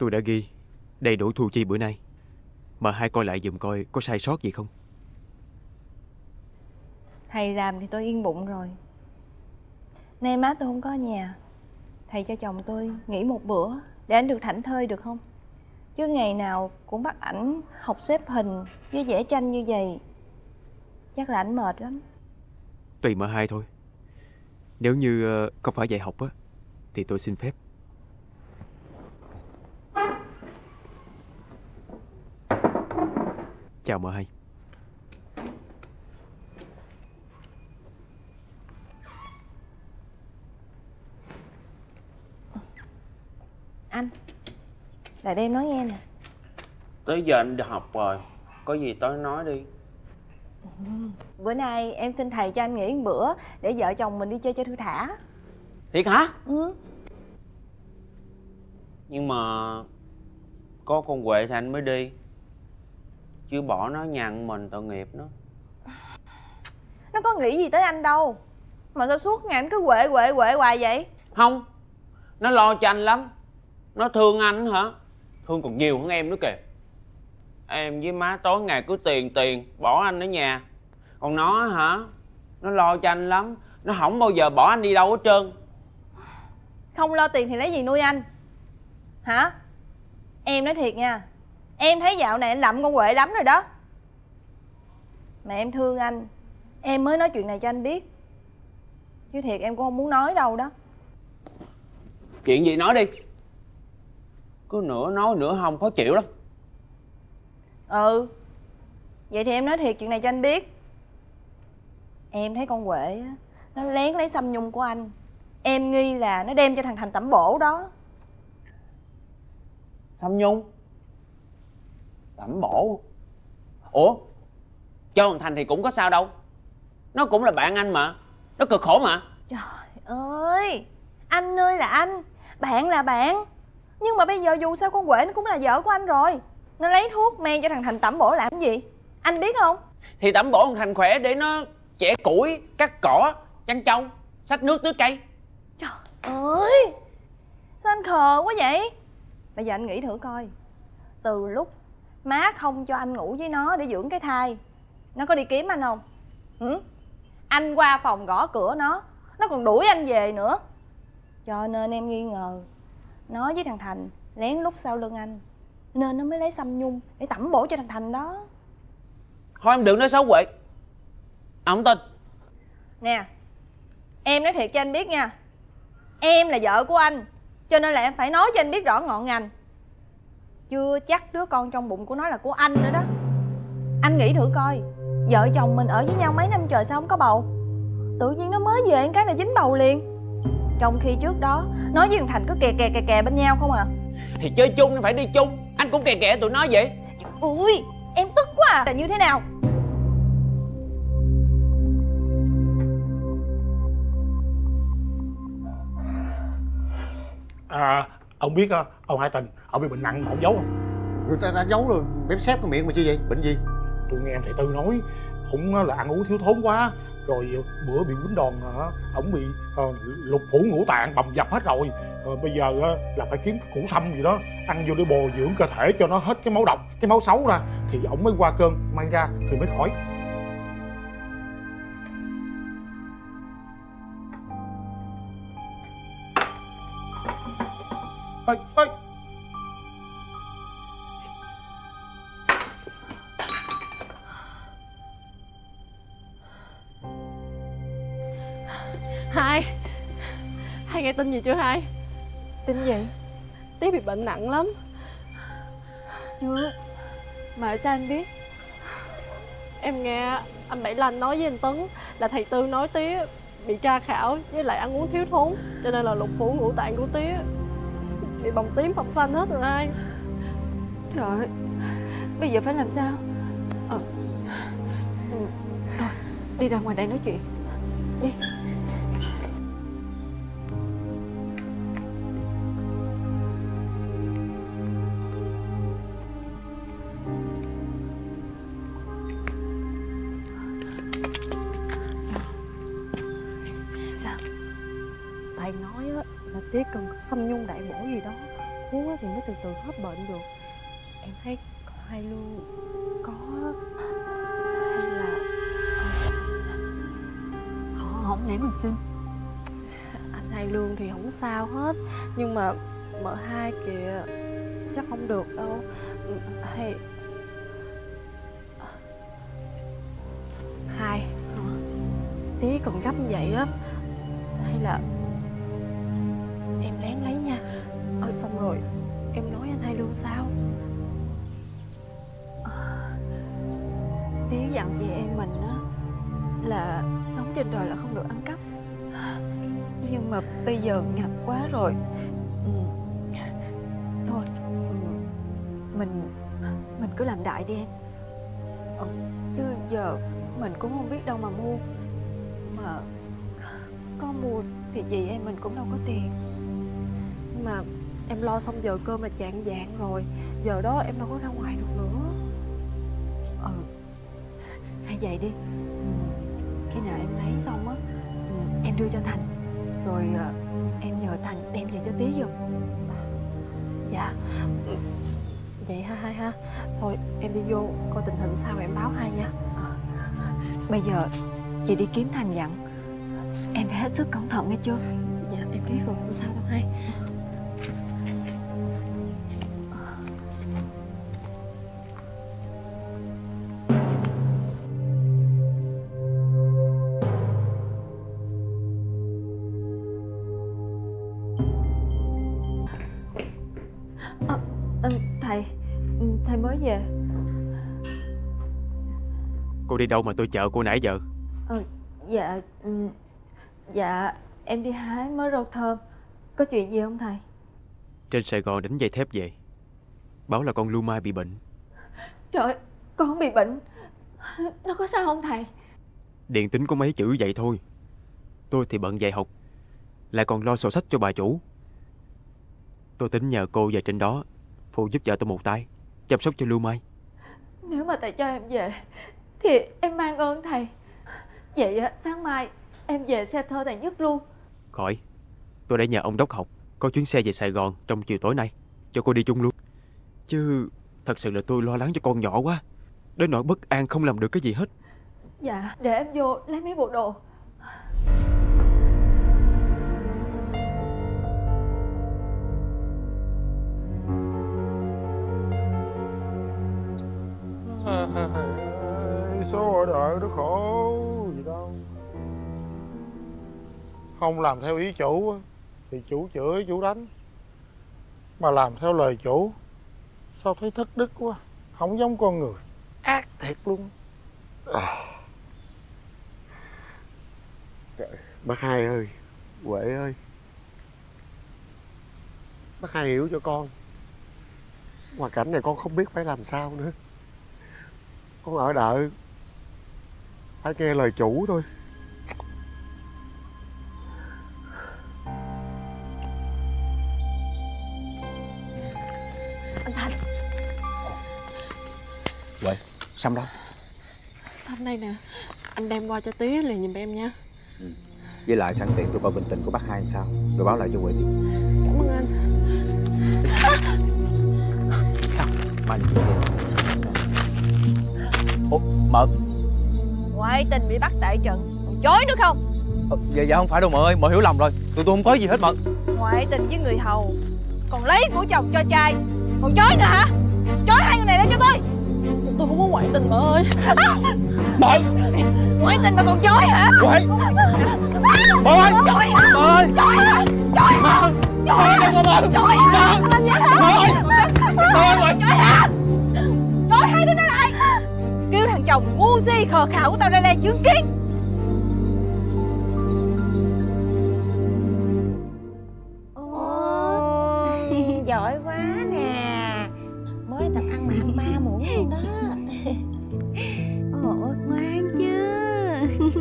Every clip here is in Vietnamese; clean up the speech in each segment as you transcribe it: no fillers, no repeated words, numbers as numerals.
Tôi đã ghi đầy đủ thu chi bữa nay, mà hai coi lại giùm coi có sai sót gì không. Thầy làm thì tôi yên bụng rồi. Nay má tôi không có ở nhà, thầy cho chồng tôi nghỉ một bữa để anh được thảnh thơi được không? Chứ ngày nào cũng bắt ảnh học xếp hình với vẽ tranh như vậy, chắc là ảnh mệt lắm. Tùy mà hai thôi. Nếu như không phải dạy học á thì tôi xin phép. Chào mợ hai. Anh, lại đây em nói nghe nè. Tới giờ anh đi học rồi, có gì tới nói đi. Bữa nay em xin thầy cho anh nghỉ một bữa để vợ chồng mình đi chơi cho thư thả. Thiệt hả? Ừ. Nhưng mà có con Huệ thì anh mới đi, chứ bỏ nó nhằn mình tội nghiệp nó. Nó có nghĩ gì tới anh đâu, mà sao suốt ngày anh cứ quệ quệ quệ hoài vậy? Không, nó lo cho anh lắm. Nó thương anh hả? Thương còn nhiều hơn em nữa kìa. Em với má tối ngày cứ tiền tiền bỏ anh ở nhà. Còn nó hả, nó lo cho anh lắm. Nó không bao giờ bỏ anh đi đâu hết trơn. Không lo tiền thì lấy gì nuôi anh hả? Em nói thiệt nha, em thấy dạo này anh lậm con Huệ lắm rồi đó. Mà em thương anh, em mới nói chuyện này cho anh biết, chứ thiệt em cũng không muốn nói đâu đó. Chuyện gì nói đi. Cứ nửa nói nửa không khó chịu lắm. Ừ, vậy thì em nói thiệt chuyện này cho anh biết. Em thấy con Huệ á, nó lén lấy Sâm Nhung của anh. Em nghi là nó đem cho thằng Thành tẩm bổ đó. Thâm Nhung tẩm bổ? Ủa, cho thằng Thành thì cũng có sao đâu. Nó cũng là bạn anh mà. Nó cực khổ mà. Trời ơi, anh ơi là anh, bạn là bạn. Nhưng mà bây giờ dù sao con Huệ nó cũng là vợ của anh rồi. Nó lấy thuốc men cho thằng Thành tẩm bổ làm gì, anh biết không? Thì tẩm bổ thằng Thành khỏe để nó chẻ củi, cắt cỏ, chăn trâu, xách nước tưới cây. Trời ơi, sao anh khờ quá vậy? Bây giờ anh nghĩ thử coi, từ lúc má không cho anh ngủ với nó để dưỡng cái thai, nó có đi kiếm anh không? Ừ? Anh qua phòng gõ cửa nó còn đuổi anh về nữa. Cho nên em nghi ngờ nó với thằng Thành lén lút sau lưng anh, nên nó mới lấy Sâm Nhung để tẩm bổ cho thằng Thành đó. Thôi em đừng nói xấu Huệ, anh không tin. Nè, em nói thiệt cho anh biết nha, em là vợ của anh, cho nên là em phải nói cho anh biết rõ ngọn ngành. Chưa chắc đứa con trong bụng của nó là của anh nữa đó. Anh nghĩ thử coi, vợ chồng mình ở với nhau mấy năm trời sao không có bầu, tự nhiên nó mới về cái là dính bầu liền. Trong khi trước đó nói với thằng Thành cứ kè bên nhau không à. Thì chơi chung nên phải đi chung. Anh cũng kè tụi nó vậy. Ui, em tức quá à. Là như thế nào? Ông biết ông Hai Tình, ông bị bệnh nặng mà ông giấu không? Người ta đã giấu rồi, bếp xếp cái miệng mà chứ gì? Bệnh gì? Tôi nghe thầy Tư nói, ông là ăn uống thiếu thốn quá, rồi bữa bị quýnh đòn, ông bị lục phủ ngũ tạng bầm dập hết rồi. Bây giờ là phải kiếm củ sâm gì đó ăn vô để bồi dưỡng cơ thể cho nó hết cái máu độc, cái máu xấu ra, thì ông mới qua cơn, may ra thì mới khỏi. Ê, Hai nghe tin gì chưa hai? Tin gì? Tía bị bệnh nặng lắm. Chưa. Mà sao anh biết? Em nghe anh Bảy Lanh nói với anh Tấn là thầy Tư nói tía bị tra khảo với lại ăn uống thiếu thốn, cho nên là lục phủ ngũ tạng của tía bị bầm tím bầm xanh hết rồi hai. Trời ơi, bây giờ phải làm sao? Thôi, đi ra ngoài đây nói chuyện. Đi. Thầy nói á, là tía cần Sâm Nhung đại bổ gì đó thuốc á thì mới từ từ hết bệnh được. Em thấy con Hai Lương có hay là Họ không lẽ mình xin? anh Hai Lương thì không sao hết, nhưng mà mợ Hai kìa chắc không được đâu. Hay Hai tí còn gấp như vậy á, hay là em lén lấy nha, xong rồi em nói anh Hai Lương sao? Tía dặn chị em mình á là sống trên đời là không được ăn cắp, nhưng mà bây giờ ngặt quá rồi. Thôi mình cứ làm đại đi em. Chứ giờ mình cũng không biết đâu mà mua, mà có mua thì chị em mình cũng đâu có tiền. Nhưng mà em lo xong giờ cơm là chạng vạng rồi, giờ đó em đâu có ra ngoài được nữa. Hay vậy đi, khi nào em lấy xong á em đưa cho Thành, rồi em nhờ Thành đem về cho Tía giùm. Dạ vậy ha Hai ha. Thôi em đi vô coi tình hình sao em báo Hai nha. Bây giờ chị đi kiếm Thành dặn em phải hết sức cẩn thận nghe chưa? Dạ em biết rồi, không sao đâu Hai. Thầy mới về. Cô đi đâu mà tôi chờ cô nãy giờ? Dạ em đi hái mớ rau thơm. Có chuyện gì không thầy? Trên Sài Gòn đánh dây thép về, báo là con Lưu Mai bị bệnh. Trời, con bị bệnh. Nó có sao không thầy? Điện tính có mấy chữ vậy thôi. Tôi thì bận dạy học, lại còn lo sổ sách cho bà chủ. Tôi tính nhờ cô về trên đó phụ giúp vợ tôi một tay, chăm sóc cho Lưu Mai. Nếu mà thầy cho em về thì em mang ơn thầy. Vậy sáng mai em về xe thơ thầy Nhất luôn. Khỏi, tôi đã nhờ ông đốc học có chuyến xe về Sài Gòn trong chiều tối nay, cho cô đi chung luôn. Chứ thật sự là tôi lo lắng cho con nhỏ quá, đến nỗi bất an không làm được cái gì hết. Dạ, để em vô lấy mấy bộ đồ. Số ở đời nó khổ gì đâu. Không làm theo ý chủ thì chủ chửi chủ đánh, mà làm theo lời chủ sao thấy thất đức quá, không giống con người, ác thiệt luôn. Bác Hai ơi, Huệ ơi, bác Hai hiểu cho con. Hoàn cảnh này con không biết phải làm sao nữa. Con ở đợi phải nghe lời chủ thôi. Anh Thành. Huệ, Sâm đâu? Sâm đây nè, anh đem qua cho Tía liền giùm em nha. Với lại sẵn tiện tôi coi bệnh tình của bác Hai làm sao, rồi báo lại cho Huệ biết. Cảm ơn anh. Sao? Mai đi chuyện đi. Ủa, Mợ. Ngoại tình bị bắt tại trận, còn chối nữa không? Dạ không phải đâu Mợ ơi, Mợ hiểu lầm rồi. Tụi tôi không có gì hết Mợ. Ngoại tình với người hầu, còn lấy của chồng cho trai, còn chối nữa hả? Chối hai người này lên cho tôi. Tôi không có ngoại tình Mợ ơi. Mợ! Ngoại tình mà còn chối hả? Huệ! Mợ ơi! Chối hả? Mợ ơi! Chối hả? Chối hả? Mợ ơi, đừng có Mợ! Chối hả? Mợ ơi! Mợ ơi, Huệ! Chối hả? Chối hai đứa nó lại. Kêu thằng chồng ngu si khờ khạo của tao ra đây chứng kiến. Giỏi quá nè, mới tập ăn mà ăn 3 muỗng luôn đó. Ồ, ngoan chưa?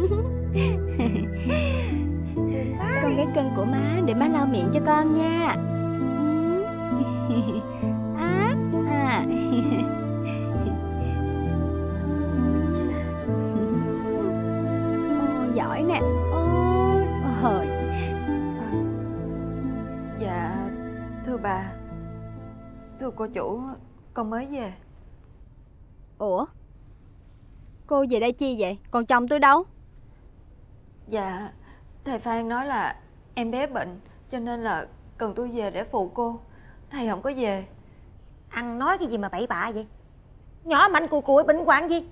Con cái cưng của má, để má lau miệng cho con nha. Giỏi nè. Dạ thưa bà, Thưa cô chủ, con mới về. Ủa? Cô về đây chi vậy? Còn chồng tôi đâu? Dạ, thầy Phan nói là em bé bệnh, cho nên là cần tôi về để phụ cô. Thầy không có về. Ăn nói cái gì mà bậy bạ vậy? Nhỏ mạnh cùi cùi bệnh hoạn gì?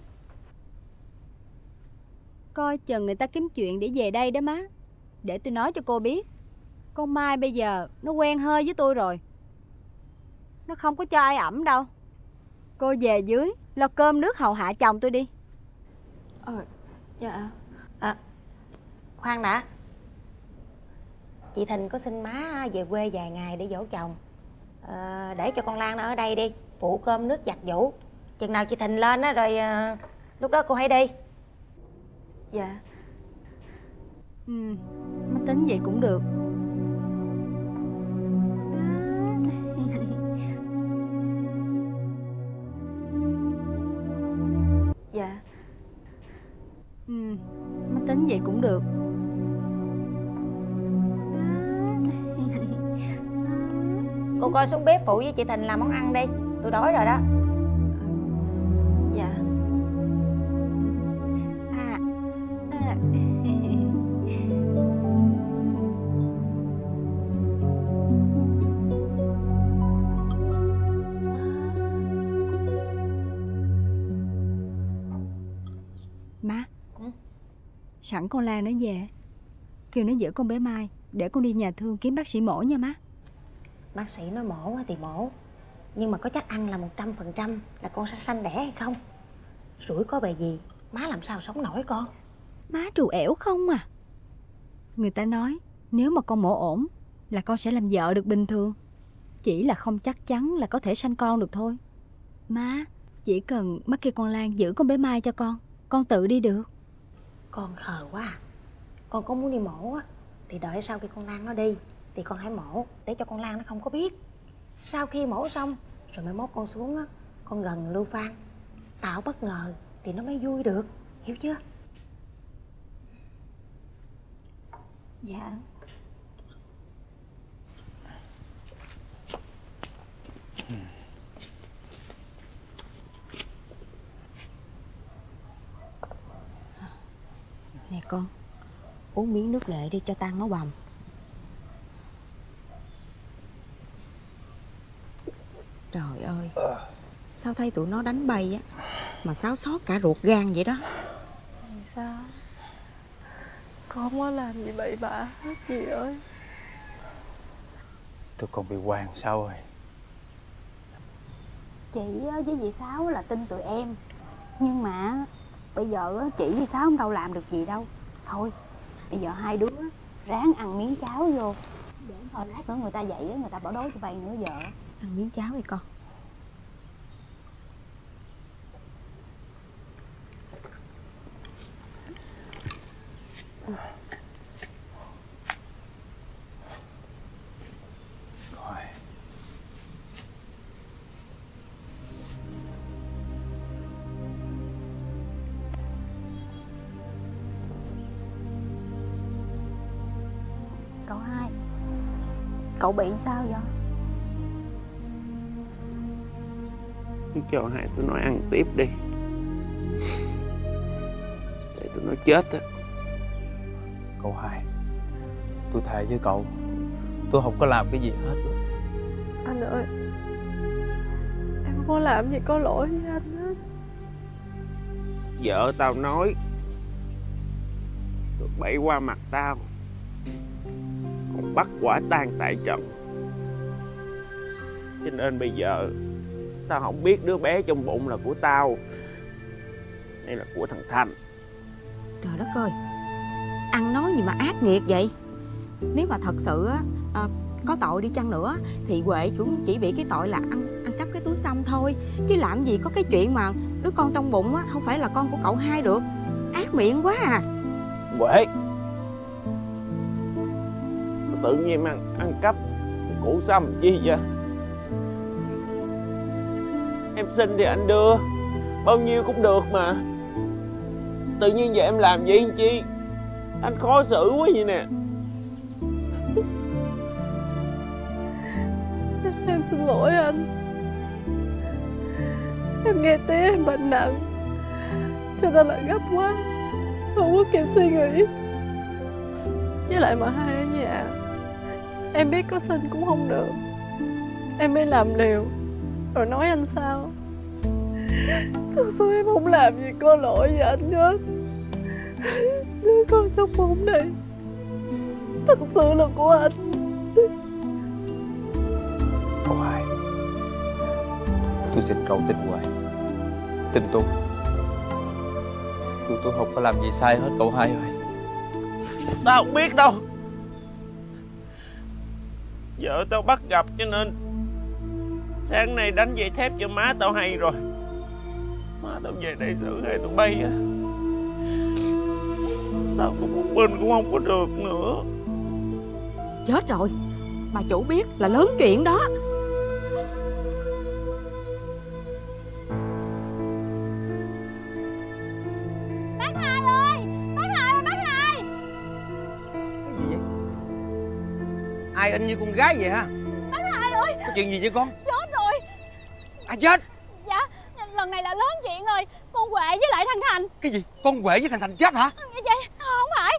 Coi chừng người ta kiếm chuyện để về đây đó má. Để tôi nói cho cô biết, con Mai bây giờ nó quen hơi với tôi rồi. Nó không có cho ai ẩm đâu. Cô về dưới lo cơm nước hầu hạ chồng tôi đi. Dạ. Khoan đã. Chị Thìn có xin má về quê vài ngày để dỗ chồng. Để cho con Lan nó ở đây đi, phụ cơm nước giặt giũ. Chừng nào chị Thìn lên á rồi lúc đó cô hãy đi. Dạ. Má tính vậy cũng được. Dạ. Má tính vậy cũng được. Cô coi xuống bếp phụ với chị Thìn làm món ăn đi. Tôi đói rồi đó. Dạ. Má, sẵn con Lan nó về, kêu nó giữ con bé Mai để con đi nhà thương kiếm bác sĩ mổ nha má. Bác sĩ nói mổ thì mổ, nhưng mà có chắc ăn là 100% là con sẽ sanh đẻ hay không? Rủi có bề gì, má làm sao sống nổi con? Má trù ẻo không à. Người ta nói nếu mà con mổ ổn là con sẽ làm vợ được bình thường. Chỉ là không chắc chắn là có thể sanh con được thôi. Má, chỉ cần má kêu con Lan giữ con bé Mai cho con tự đi được. Con khờ quá à. Con có muốn đi mổ á thì đợi sau khi con Lan nó đi thì con hãy mổ, để cho con Lan nó không có biết. Sau khi mổ xong rồi mai mốt con xuống á, con gần Lưu Phan, tạo bất ngờ thì nó mới vui được, hiểu chưa? Dạ. Nè con, uống miếng nước lệ đi cho tan máu bầm. Trời ơi, sao thấy tụi nó đánh bay á mà xáo xót cả ruột gan vậy đó. Vì sao? Con không có làm gì bậy bạ hết dì ơi. Tôi còn bị Hoàng sao rồi? Chị với dì Sáu là tin tụi em, nhưng mà bây giờ chị với Sáu không đâu làm được gì đâu. Thôi bây giờ hai đứa ráng ăn miếng cháo vô, để thôi lát nữa người ta dậy người ta bỏ đói tụi bay nữa vợ. Ăn miếng cháo đi con. Rồi. Cậu hai, cậu bị sao vậy? Cho hai tụi nó ăn tiếp đi, để tụi nó chết á. Cậu hai, tôi thề với cậu, tôi không có làm cái gì hết. Anh ơi, em không có làm gì có lỗi với anh hết. Vợ tao nói tụi bay qua mặt tao, còn bắt quả tang tại trận. Cho nên bây giờ tao không biết đứa bé trong bụng là của tao hay là của thằng Thành. Trời đất ơi, ăn nói gì mà ác nghiệt vậy? Nếu mà thật sự á có tội đi chăng nữa thì Huệ cũng chỉ bị cái tội là ăn cắp cái túi xăm thôi, chứ làm gì có cái chuyện mà đứa con trong bụng á không phải là con của cậu hai được. Ác miệng quá à. Huệ, tự nhiên ăn cắp củ xăm chi vậy? Em xin thì anh đưa, bao nhiêu cũng được mà. Tự nhiên giờ em làm vậy làm chi? Anh khó xử quá vậy nè. Em xin lỗi anh. Em nghe tía em bệnh nặng, cho nên là gấp quá, không có kịp suy nghĩ. Với lại mà hai ở nhà, em biết có sinh cũng không được, em mới làm liều rồi nói anh sao. Thật sự em không làm gì có lỗi với anh hết. Đứa con trong bụng này thật sự là của anh. Cậu hai, tôi xin cậu tin hoài, tin tôi không có làm gì sai hết cậu hai ơi. Tao không biết đâu. Vợ tao bắt gặp cho nên tháng này đánh dây thép cho má tao hay rồi. Má tao về đây xử hai tụi bay á. Tao cũng một bên cũng không có được nữa. Chết rồi, bà chủ biết là lớn chuyện đó. Bác hai ơi, bác hai ơi, bác hai. Cái gì vậy? Ai in như con gái vậy hả? Bác hai ơi, Có chuyện gì vậy con? chết rồi. Ai chết? Dạ, lần này là lớn chuyện rồi. Con Huệ với lại thằng Thành. Cái gì? Con Huệ với thằng Thành chết hả? Vậy không phải.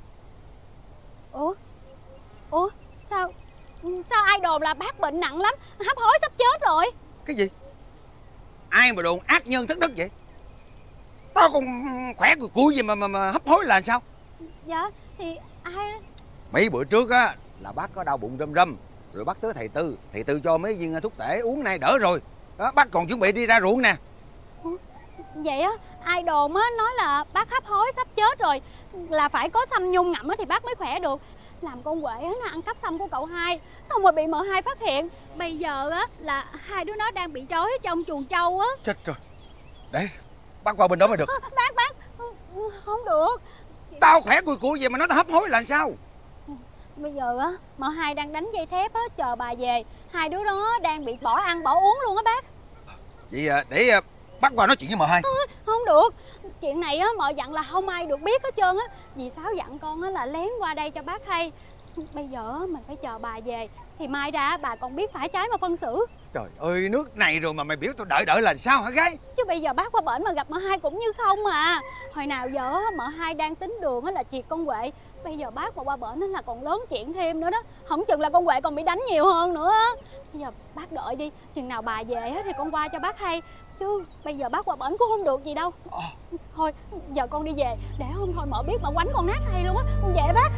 Ủa sao ai đồn là bác bệnh nặng lắm, hấp hối sắp chết rồi. Cái gì? Ai mà đồn ác nhân thất đức vậy? Tao còn khỏe cùi gì mà hấp hối là sao? Dạ thì ai... Mấy bữa trước á là bác có đau bụng râm râm, rồi bác tới thầy Tư cho mấy viên thuốc tể uống nay đỡ rồi đó. Bác còn chuẩn bị đi ra ruộng nè. Vậy á, ai đồn á nói là bác hấp hối sắp chết rồi, là phải có sâm nhung ngậm á thì bác mới khỏe được. Làm con Huệ á nó ăn cắp sâm của cậu hai, xong rồi bị mợ hai phát hiện. Bây giờ á là hai đứa nó đang bị trói ở trong chuồng trâu á. Chết rồi. Để bác qua bên đó mới được. Bác không được. Tao khỏe cùi vậy mà nó hấp hối là sao? Bây giờ á mợ hai đang đánh dây thép á, chờ bà về. Hai đứa đó đang bị bỏ ăn bỏ uống luôn á bác. Vậy để bác qua nói chuyện với mợ hai. Không được, chuyện này á mợ dặn là không ai được biết hết trơn á. Dì Sáu dặn con á là lén qua đây cho bác hay. Bây giờ á mình phải chờ bà về thì mai ra bà còn biết phải trái mà phân xử. Trời ơi, nước này rồi mà mày biểu tao đợi là sao hả gái? Chứ bây giờ bác qua bển mà gặp mợ hai cũng như không à. Hồi nào giờ á mợ hai đang tính đường á là triệt con Huệ. Bây giờ bác mà qua bển á là còn lớn chuyện thêm nữa đó. Không chừng là con Huệ còn bị đánh nhiều hơn nữa. Bây giờ bác đợi đi, chừng nào bà về á thì con qua cho bác hay. Chứ bây giờ bác qua bển cũng không được gì đâu. Thôi giờ con đi về, để hôm thôi mợ biết mà quánh con nát hay luôn á. Con về bác.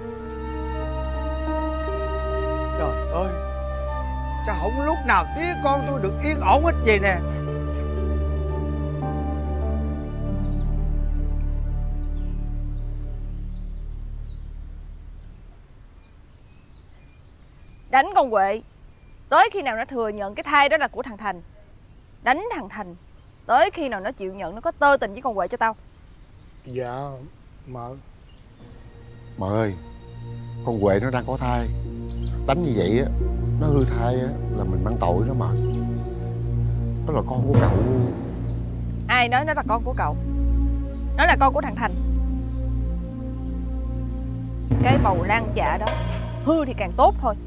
Trời ơi, sao không lúc nào tía con tôi được yên ổn hết vậy nè. Đánh con Huệ tới khi nào nó thừa nhận cái thai đó là của thằng Thành. Đánh thằng Thành tới khi nào nó chịu nhận nó có tơ tình với con Huệ cho tao. Dạ mợ. Mợ ơi, con Huệ nó đang có thai. Đánh như vậy á, nó hư thai á là mình mang tội đó mà. Nó là con của cậu. Ai nói nó là con của cậu? Nó là con của thằng Thành. Cái bầu lan dạ đó hư thì càng tốt thôi.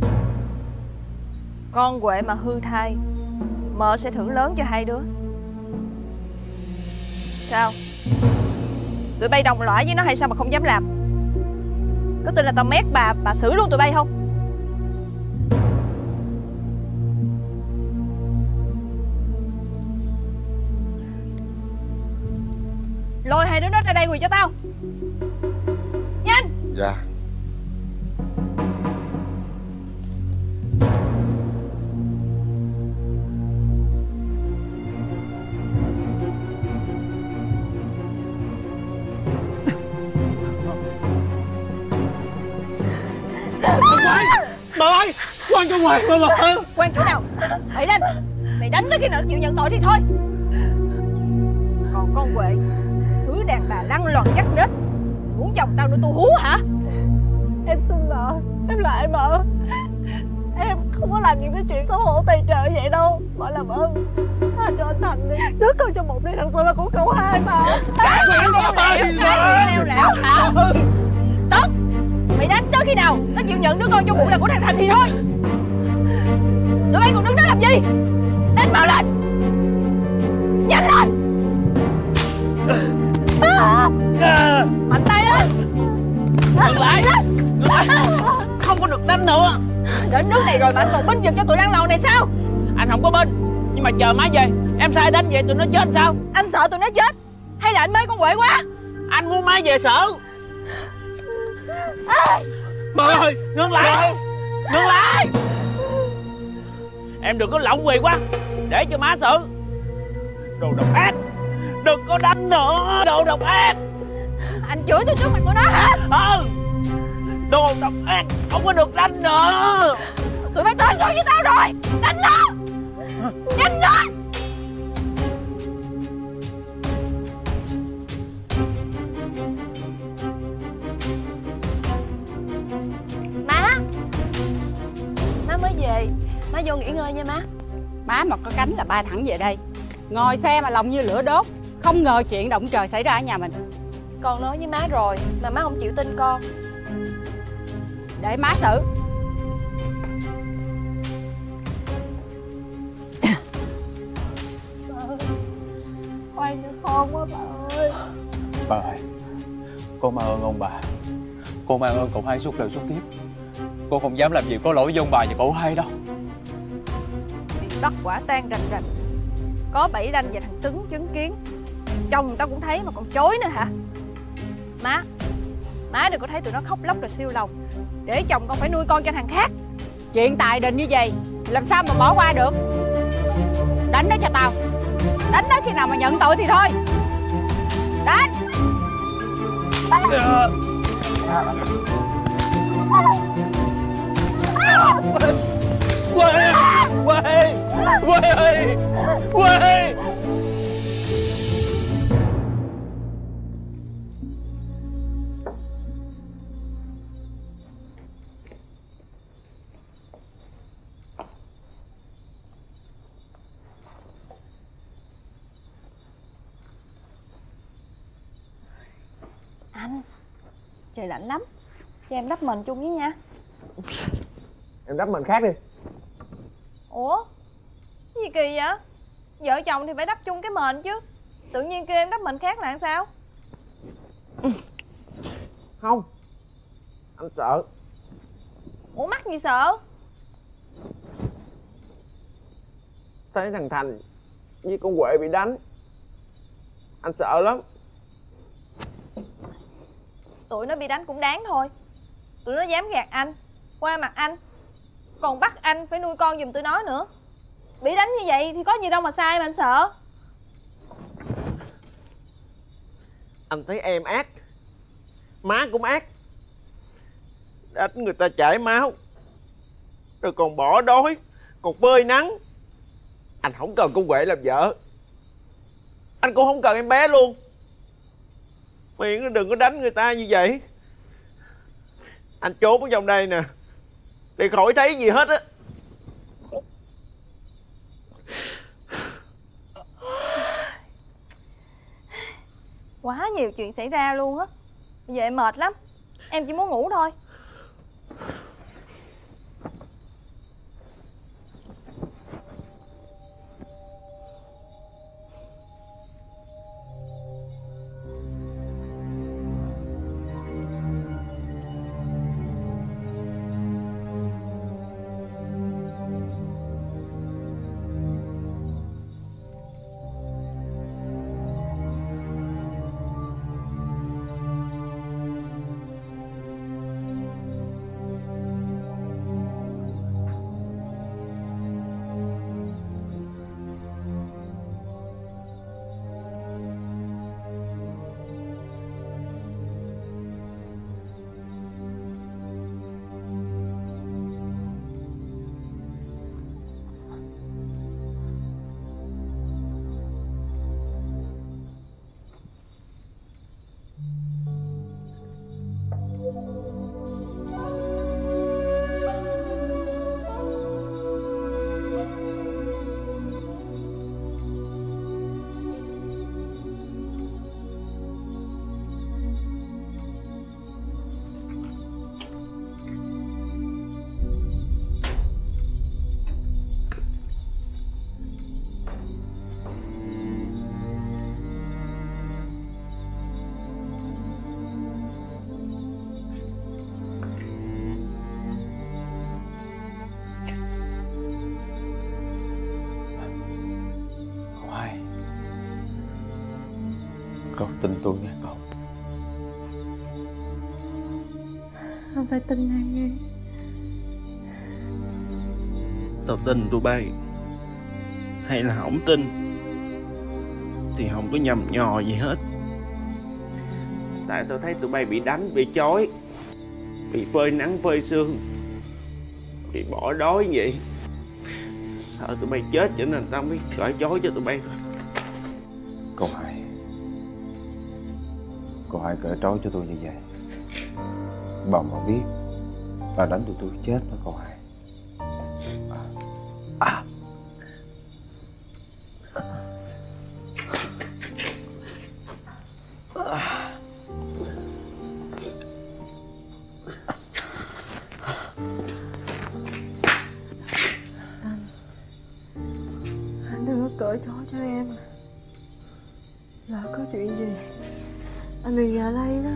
Con Huệ mà hư thai, mợ sẽ thưởng lớn cho hai đứa. Sao? Tụi bay đồng lõa với nó hay sao mà không dám làm? Có tin là tao mét bà xử luôn tụi bay không? Lôi hai đứa nó ra đây quỳ cho tao. Nhanh. Dạ. Bà ơi, quan cho Huệ mà bà. Quan chỗ nào? Mày đánh. Mày đánh tới khi nào chịu nhận tội thì thôi. Còn con Huệ, thứ đàn bà lăng loàn chắc nết, muốn chồng tao nữa tôi hú hả? Em xin mợ, em lại mợ. Em không có làm những cái chuyện xấu hổ tày trời vậy đâu. Mợ làm ơn tha cho anh Thành đi. Đứa con trong bụng này thật sự là của cậu hai mà. Leo lẹo hả? Tấn, mày đánh tới khi nào nó chịu nhận đứa con trong bụng là của thằng Thành thì thôi. Tụi bay còn đứng đó làm gì? Đánh mau lên. nữa. Đến nước này rồi mà anh còn binh giùm cho tụi lăn lộn này sao? Anh không có bên, nhưng mà chờ má về em sai đánh về tụi nó chết sao? Anh sợ tụi nó chết hay là anh mê con quệ quá? Anh muốn má về sở. Bà ơi, ngưng lại, ngưng lại. Em đừng có lỏng quỳ quá, để cho má xử. Đồ độc ác, đừng có đánh nữa. Đồ độc ác. Anh chửi tôi trước mặt tụi nó hả? Đồ độc ác, không có được đánh nữa. Tụi bay tới rồi với tao rồi, đánh nó, nhanh lên. Má mới về, má vô nghỉ ngơi nha má. Má mà có cánh là bay thẳng về đây. Ngồi xe mà lòng như lửa đốt. Không ngờ chuyện động trời xảy ra ở nhà mình. Con nói với má rồi mà má không chịu tin con. Để má xử. Oan cho con quá bà ơi. Bà ơi, con mang ơn ông bà. Con mang ơn cậu hai suốt đời suốt kiếp. Con không dám làm gì có lỗi với ông bà và cậu hai đâu. Bị bắt quả tang rành rành, có Bảy Ranh và thằng Tứng chứng kiến. Chồng tao cũng thấy mà còn chối nữa hả? Má đừng có thấy tụi nó khóc lóc rồi siêu lòng, để chồng con phải nuôi con cho thằng khác. Chuyện tài đình như vậy làm sao mà bỏ qua được. Đánh nó cho tao. Đánh nó khi nào mà nhận tội thì thôi. Đánh. Quê, quê, quê, quê. Anh, trời lạnh lắm, cho em đắp mền chung với nha. Em đắp mền khác đi. Ủa, cái gì kỳ vậy? Vợ chồng thì phải đắp chung cái mền chứ. Tự nhiên kêu em đắp mền khác là sao? Không, anh sợ. Ủa mắc gì sợ? Thấy thằng Thành với con Huệ bị đánh, anh sợ lắm. Tụi nó bị đánh cũng đáng thôi. Tụi nó dám gạt anh, qua mặt anh, còn bắt anh phải nuôi con giùm tụi nó nữa. Bị đánh như vậy thì có gì đâu mà sai mà anh sợ. Anh thấy em ác, má cũng ác. Đánh người ta chảy máu, rồi còn bỏ đói, còn phơi nắng. Anh không cần con Huệ làm vợ, anh cũng không cần em bé luôn. Miệng đừng có đánh người ta như vậy. Anh trốn ở trong đây nè, để khỏi thấy gì hết á. Quá nhiều chuyện xảy ra luôn á. Bây giờ em mệt lắm, em chỉ muốn ngủ thôi. Cậu tin tôi nha cậu. Anh phải tin em nghe. Tao tin tụi bay hay là không tin thì không có nhầm nhò gì hết. Tại tao thấy tụi bay bị đánh, bị chói, bị phơi nắng phơi sương, bị bỏ đói vậy. Sợ tụi bay chết cho nên tao mới cởi trói cho tụi bay thôi. Cô Hai cởi trói cho tôi như vậy, bà mà biết bà đánh tụi tôi chết đó cô Hai. Anh đừng có cởi trói cho em. Lỡ có chuyện gì anh bị nhà lây đó.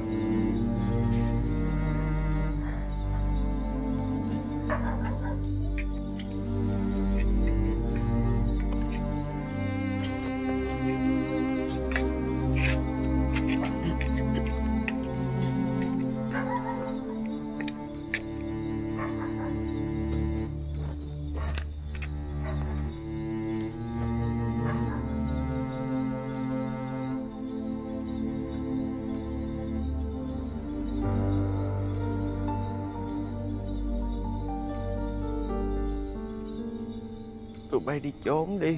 Tụi bay đi trốn đi.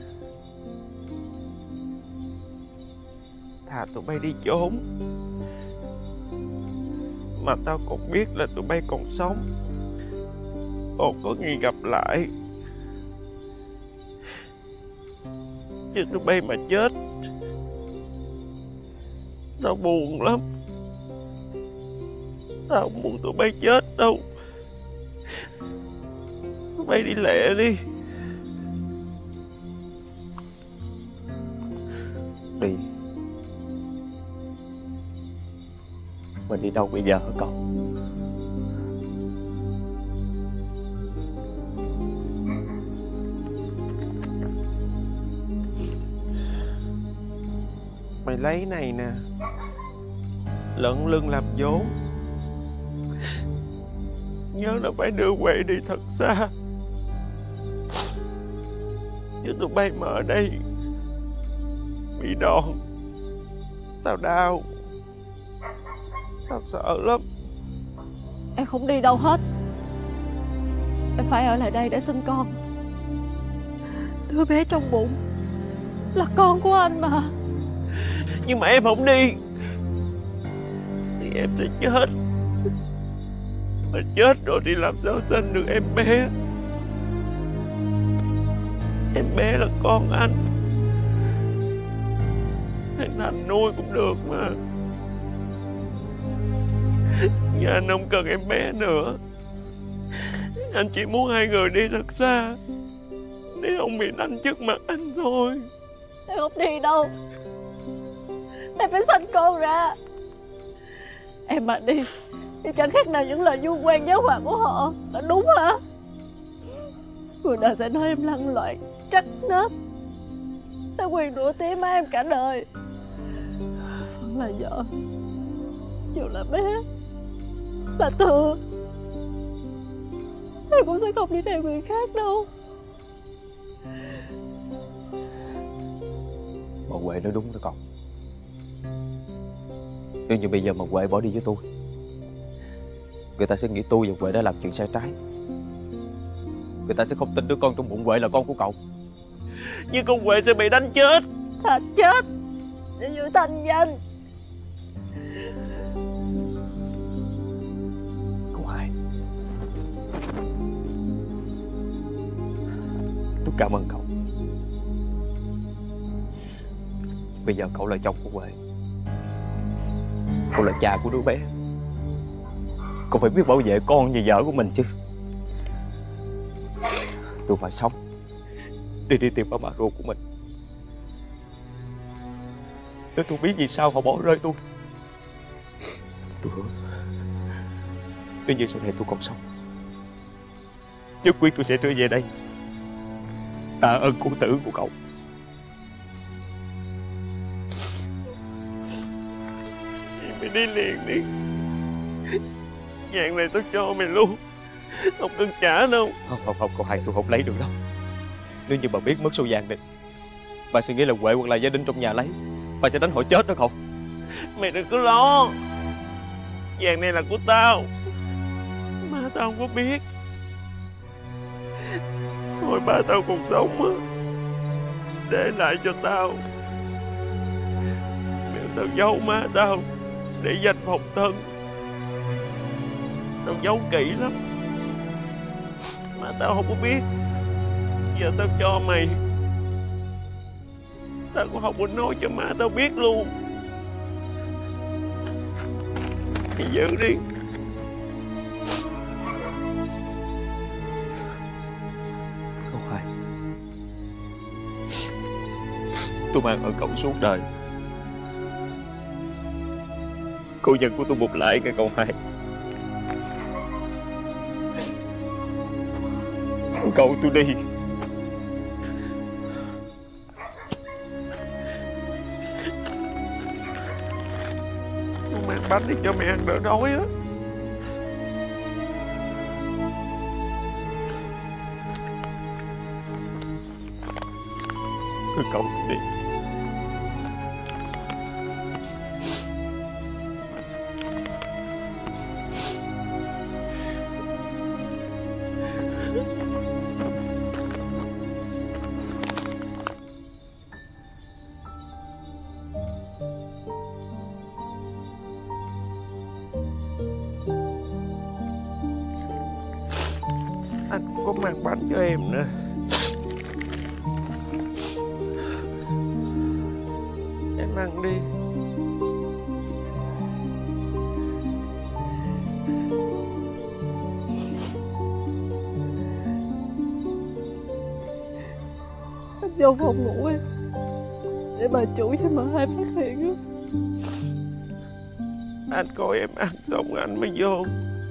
Thà tụi bay đi trốn mà tao còn biết là tụi bay còn sống, còn có ngày gặp lại. Chứ tụi bay mà chết tao buồn lắm. Tao không muốn tụi bay chết đâu. Tụi bay đi lẹ đi. Đi. Mình đi đâu bây giờ hả cậu? Mày lấy này nè, lận lưng làm vốn. Nhớ là phải đưa Huệ đi thật xa. Chứ tụi bay mà ở đây bị đòn tao đau, tao sợ lắm. Em không đi đâu hết. Em phải ở lại đây để sinh con. Đứa bé trong bụng là con của anh mà. Nhưng mà em không đi thì em sẽ chết. Mà chết rồi thì làm sao sinh được em bé. Em bé là con anh. Anh nuôi cũng được mà. Nhưng anh không cần em bé nữa. Anh chỉ muốn hai người đi thật xa để không bị đánh trước mặt anh thôi. Em không đi đâu. Em phải sinh con ra. Em mà đi thì chẳng khác nào những lời vu oan giáo hoàng của họ. Là đúng hả? Người đời sẽ nói em lăng loạn, trách nết, sẽ quyền rủa tía má em cả đời. Vẫn là vợ, dù là bé, là thừa, em cũng sẽ không đi theo người khác đâu. Mà Huệ nói đúng đó cậu. Nếu như bây giờ mà Huệ bỏ đi với tôi, người ta sẽ nghĩ tôi và Huệ đã làm chuyện sai trái. Người ta sẽ không tin đứa con trong bụng Huệ là con của cậu. Nhưng con Huệ sẽ bị đánh chết. Thà chết để giữ thanh danh. Cô Hai, tôi cảm ơn cậu. Bây giờ cậu là chồng của Huệ, cậu là cha của đứa bé. Cậu phải biết bảo vệ con như vợ của mình chứ. Tôi phải sống để đi tìm ba mẹ ruột của mình. Nếu tôi biết vì sao họ bỏ rơi tôi hứa nếu như sau này tôi còn sống, nhất quyết tôi sẽ trở về đây tạ ơn cô tử của cậu. Mày đi liền đi. Vàng này tao cho mày luôn, không cần trả đâu. Không, cô Hai, tôi không lấy được đâu. Nếu như bà biết mất số vàng này, bà sẽ nghĩ là Huệ hoặc là gia đình trong nhà lấy, bà sẽ đánh họ chết đó không? Mày đừng có lo, vàng này là của tao. Má tao không có biết. Hồi ba tao còn sống á, để lại cho tao. Mẹ tao giấu má tao để dành phòng thân. Tao giấu kỹ lắm, má tao không có biết. Giờ tao cho mày, tao cũng không có nói cho má tao biết luôn. Mày giữ đi. Cô Hai, tôi mang ở cậu suốt đời. Cô nhận của tôi một lại nghe cậu Hai. Cậu tôi đi. Con mang bánh đi cho mẹ ăn đỡ đói á. Cậu tôi đi. Anh cũng có mang bánh cho em nữa. Em ăn đi. Anh vô phòng ngủ em, để bà chủ với bà Hai phát hiện á. Anh coi em ăn xong anh mới vô.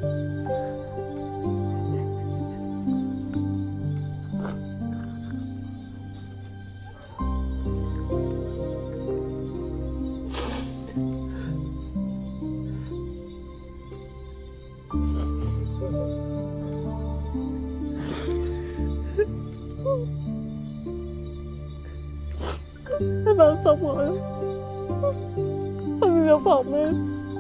Em ăn xong rồi, anh đi vào phòng em.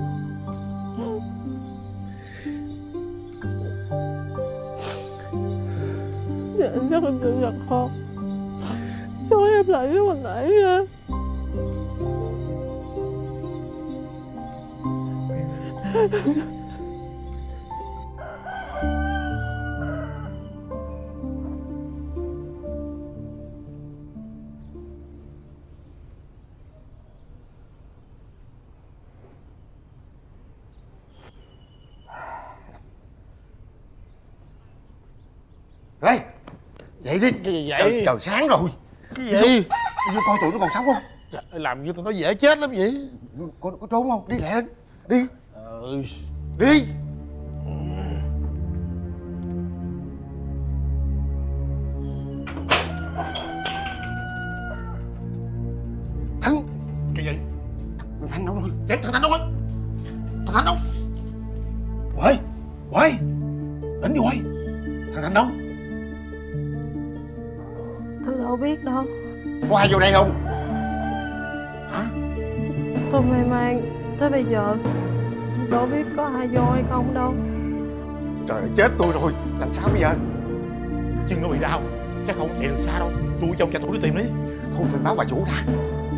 Dạ chắc anh đừng giận con. Cho em lại với hồi nãy nha. Ê, dậy đi. Cái gì vậy? Trời sáng rồi. Cái gì? Vô coi tụi nó còn sống không? Dạ, làm như tụi nó dễ chết lắm vậy. Có trốn không? Đi lẹ lên. Đi. Đi. Thắng. Cái gì? Thằng Thành đâu rồi? Thằng Thành đâu rồi? Thằng Thành đâu? Huệ, Huệ, tỉnh đi Huệ. Thằng Thành đâu? Tôi đâu biết đâu. Có ai vô đây không? Hả? Tôi mê man tới bây giờ đâu biết có ai vô hay không đâu. Trời ơi, chết tôi rồi. Làm sao bây giờ? Chân nó bị đau, chắc không chạy được xa đâu. Tôi trong tranh thủ đi tìm đi. Thôi phải báo bà chủ đã.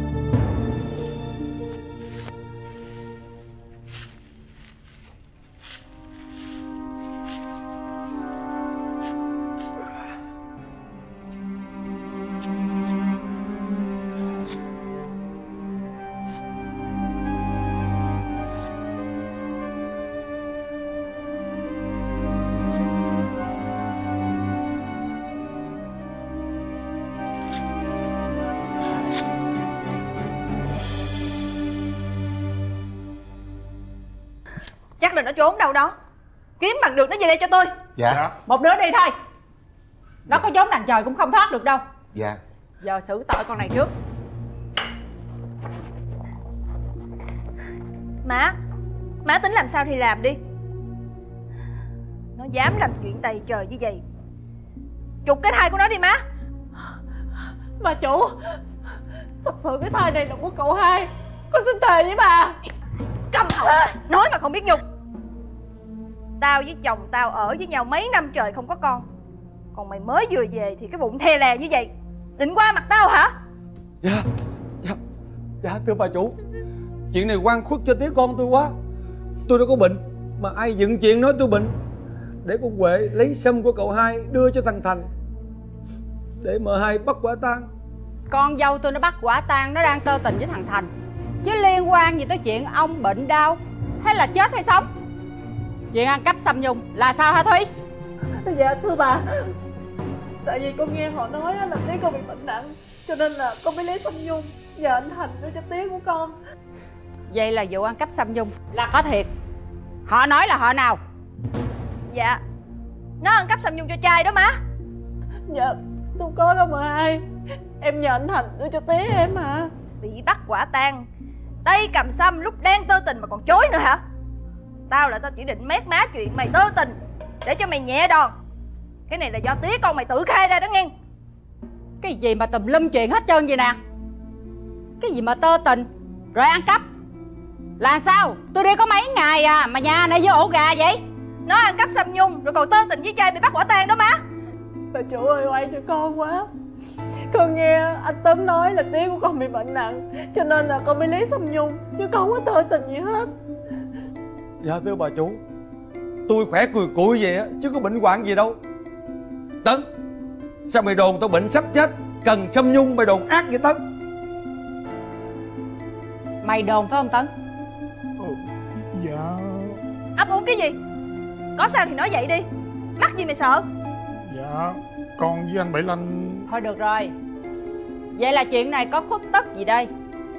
Chắc là nó trốn đâu đó. Kiếm bằng được nó về đây cho tôi. Dạ. Một đứa đi thôi. Nó có trốn đằng trời cũng không thoát được đâu. Dạ. Giờ xử tội con này trước. Má, Má tính làm sao thì làm đi. Nó dám làm chuyện tày trời như vậy, trục cái thai của nó đi má. Bà chủ, thật sự cái thai này là của cậu hai. Con xin thề với bà. Câm họng, nói mà không biết nhục. Tao với chồng tao ở với nhau mấy năm trời không có con, còn mày mới vừa về thì cái bụng thè lè như vậy, định qua mặt tao hả? Dạ thưa bà chủ, chuyện này oan khuất cho tía con tôi quá. Tôi đâu có bệnh, mà ai dựng chuyện nói tôi bệnh, để con Huệ lấy sâm của cậu hai đưa cho thằng Thành, để M2 bắt quả tang. Con dâu tôi nó bắt quả tang nó đang tơ tình với thằng Thành, chứ liên quan gì tới chuyện ông bệnh đau hay là chết hay sống? Chuyện ăn cắp Sâm Nhung là sao hả Thúy? Dạ thưa bà, tại vì con nghe họ nói là tía con bị bệnh nặng, cho nên là con mới lấy Sâm Nhung nhờ anh Thành đưa cho tía của con. Vậy là vụ ăn cắp Sâm Nhung là có thiệt? Họ nói là họ nào? Dạ, nó ăn cắp Sâm Nhung cho trai đó má. Dạ không có đâu mà ai, em nhờ anh Thành đưa cho tía em mà. Bị bắt quả tang, tay cầm sâm lúc đang tơ tình mà còn chối nữa hả? Tao chỉ định mét má chuyện mày tơ tình để cho mày nhẹ đòn. Cái này là do tía con mày tự khai ra đó nghe. Cái gì mà tùm lum chuyện hết trơn vậy nè? Cái gì mà tơ tình rồi ăn cắp? Là sao? Tôi đi có mấy ngày à mà nhà này với ổ gà vậy? Nó ăn cắp Sâm Nhung rồi còn tơ tình với trai bị bắt quả tang đó má. Bà chủ ơi, oai cho con quá. Con nghe anh Tấm nói là tía của con bị bệnh nặng, cho nên là con mới lấy Sâm Nhung, chứ con không có tơ tình gì hết. Dạ thưa bà chủ, tôi khỏe cùi cụi vậy á, chứ có bệnh hoạn gì đâu. Tấn, sao mày đồn tao bệnh sắp chết, cần Sâm Nhung mày đồn ác vậy Tấn? Mày đồn phải không Tấn? Dạ. Ấp úng cái gì? Có sao thì nói vậy đi, mắc gì mày sợ? Dạ, con với anh Bảy Lanh. Thôi được rồi, vậy là chuyện này có khuất tất gì đây?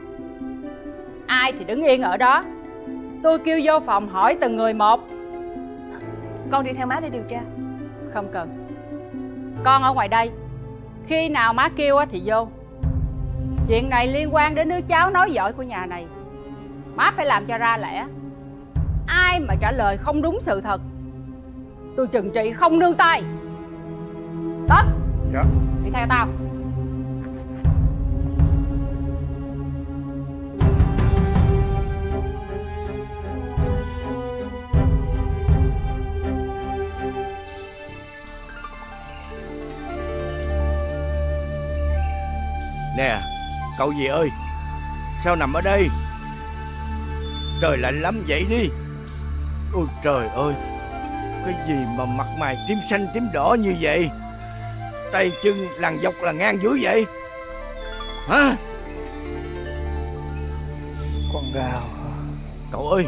Ai thì đứng yên ở đó, tôi kêu vô phòng hỏi từng người một. Con đi theo má để điều tra. Không cần, con ở ngoài đây, khi nào má kêu thì vô. Chuyện này liên quan đến đứa cháu nói giỏi của nhà này, má phải làm cho ra lẽ. Ai mà trả lời không đúng sự thật, tôi trừng trị không nương tay. Tấn, dạ, đi theo tao. Nè, cậu gì ơi, sao nằm ở đây? Trời lạnh lắm, dậy đi. Ôi trời ơi, cái gì mà mặt mày tím xanh tím đỏ như vậy? Tay chân lằn dọc là ngang dưới vậy hả? Con gào. Cậu ơi,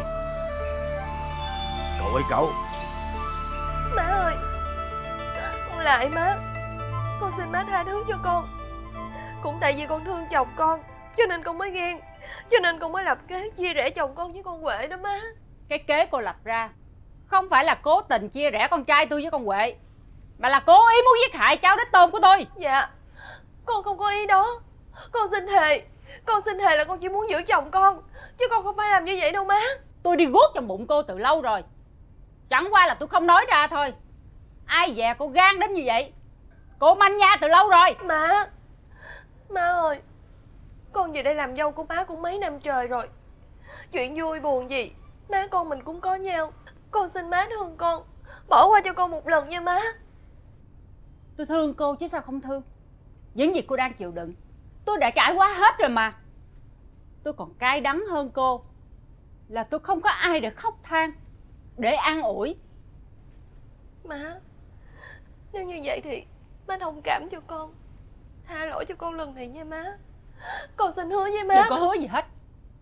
cậu ơi cậu. Má ơi, con lại má. Con xin má tha thứ cho con. Cũng tại vì con thương chồng con, cho nên con mới ghen, cho nên con mới lập kế chia rẽ chồng con với con Huệ đó má. Cái kế cô lập ra không phải là cố tình chia rẽ con trai tôi với con Huệ, mà là cố ý muốn giết hại cháu đích tôn của tôi. Dạ, con không có ý đó. Con xin thề là con chỉ muốn giữ chồng con, chứ con không phải làm như vậy đâu má. Tôi đi guốc trong bụng cô từ lâu rồi, chẳng qua là tôi không nói ra thôi. Ai dè cô gan đến như vậy? Cô manh nha từ lâu rồi. Má ơi, con về đây làm dâu của má cũng mấy năm trời rồi. Chuyện vui buồn gì má con mình cũng có nhau. Con xin má thương con, bỏ qua cho con một lần nha má. Tôi thương cô chứ sao không thương. Những gì cô đang chịu đựng tôi đã trải qua hết rồi mà. Tôi còn cay đắng hơn cô là tôi không có ai để khóc than, để an ủi. Má, nếu như vậy thì má thông cảm cho con, tha lỗi cho con lần này nha má. Con xin hứa với má. Đừng có hứa gì hết.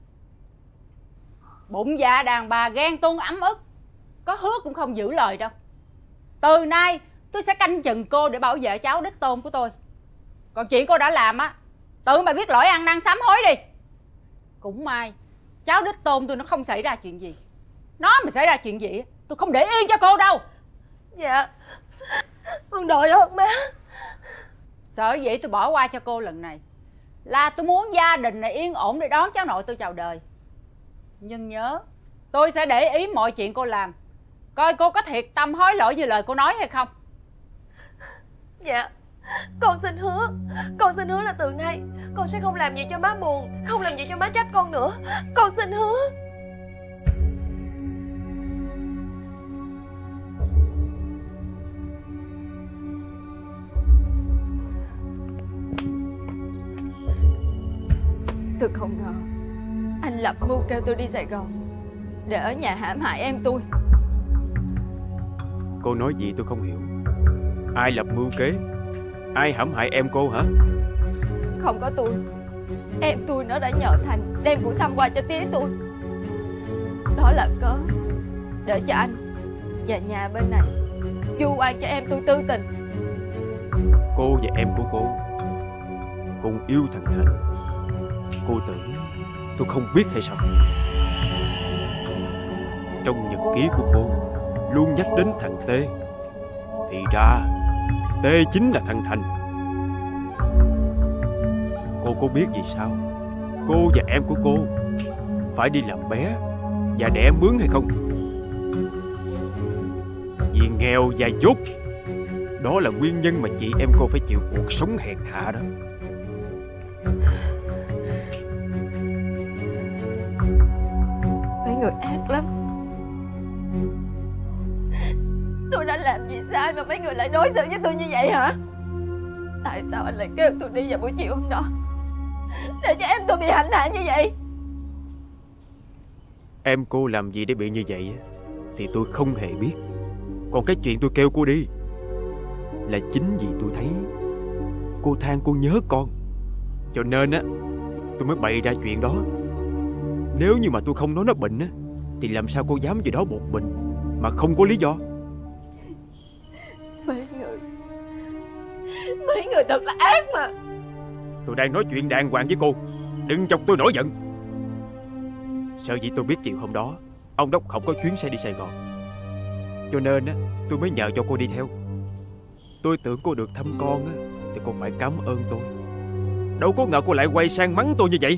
Bụng dạ đàn bà ghen tuông ấm ức, có hứa cũng không giữ lời đâu. Từ nay tôi sẽ canh chừng cô để bảo vệ cháu đích tôn của tôi. Còn chuyện cô đã làm á, tự mày biết lỗi ăn năn sám hối đi. Cũng may cháu đích tôn tôi nó không xảy ra chuyện gì. Nó mà xảy ra chuyện gì tôi không để yên cho cô đâu. Dạ, con đợi ơn má. Sở dĩ tôi bỏ qua cho cô lần này là tôi muốn gia đình này yên ổn để đón cháu nội tôi chào đời. Nhưng nhớ, tôi sẽ để ý mọi chuyện cô làm, coi cô có thiệt tâm hối lỗi như lời cô nói hay không. Dạ, con xin hứa. Con xin hứa là từ nay con sẽ không làm gì cho má buồn, không làm gì cho má trách con nữa. Con xin hứa. Tôi không ngờ anh lập mưu kêu tôi đi Sài Gòn để ở nhà hãm hại em tôi. Cô nói gì tôi không hiểu. Ai lập mưu kế? Ai hãm hại em cô hả? Không có tôi. Em tôi nó đã nhờ Thành đem củ sâm qua cho tía tôi. Đó là cớ để cho anh và nhà bên này vu oan cho em tôi tư tình. Cô và em của cô cùng yêu thằng Thành. Cô tưởng tôi không biết hay sao? Trong nhật ký của cô luôn nhắc đến thằng Tê. Thì ra Tê chính là thằng Thành. Cô có biết vì sao cô và em của cô phải đi làm bé và đẻ mướn hay không? Vì nghèo và dốt. Đó là nguyên nhân mà chị em cô phải chịu cuộc sống hèn hạ đó. Mấy người ác lắm. Tôi đã làm gì sai mà mấy người lại đối xử với tôi như vậy hả? Tại sao anh lại kêu tôi đi vào buổi chiều hôm đó để cho em tôi bị hành hạ như vậy? Em cô làm gì để bị như vậy thì tôi không hề biết. Còn cái chuyện tôi kêu cô đi là chính vì tôi thấy cô than cô nhớ con, cho nên á tôi mới bày ra chuyện đó. Nếu như mà tôi không nói nó bệnh á thì làm sao cô dám về đó một mình mà không có lý do? Mấy người thật là ác mà. Tôi đang nói chuyện đàng hoàng với cô, đừng chọc tôi nổi giận. Sợ gì tôi biết chiều hôm đó ông Đốc không có chuyến xe đi Sài Gòn, cho nên á tôi mới nhờ cho cô đi theo. Tôi tưởng cô được thăm con á thì cô phải cảm ơn tôi. Đâu có ngờ cô lại quay sang mắng tôi như vậy.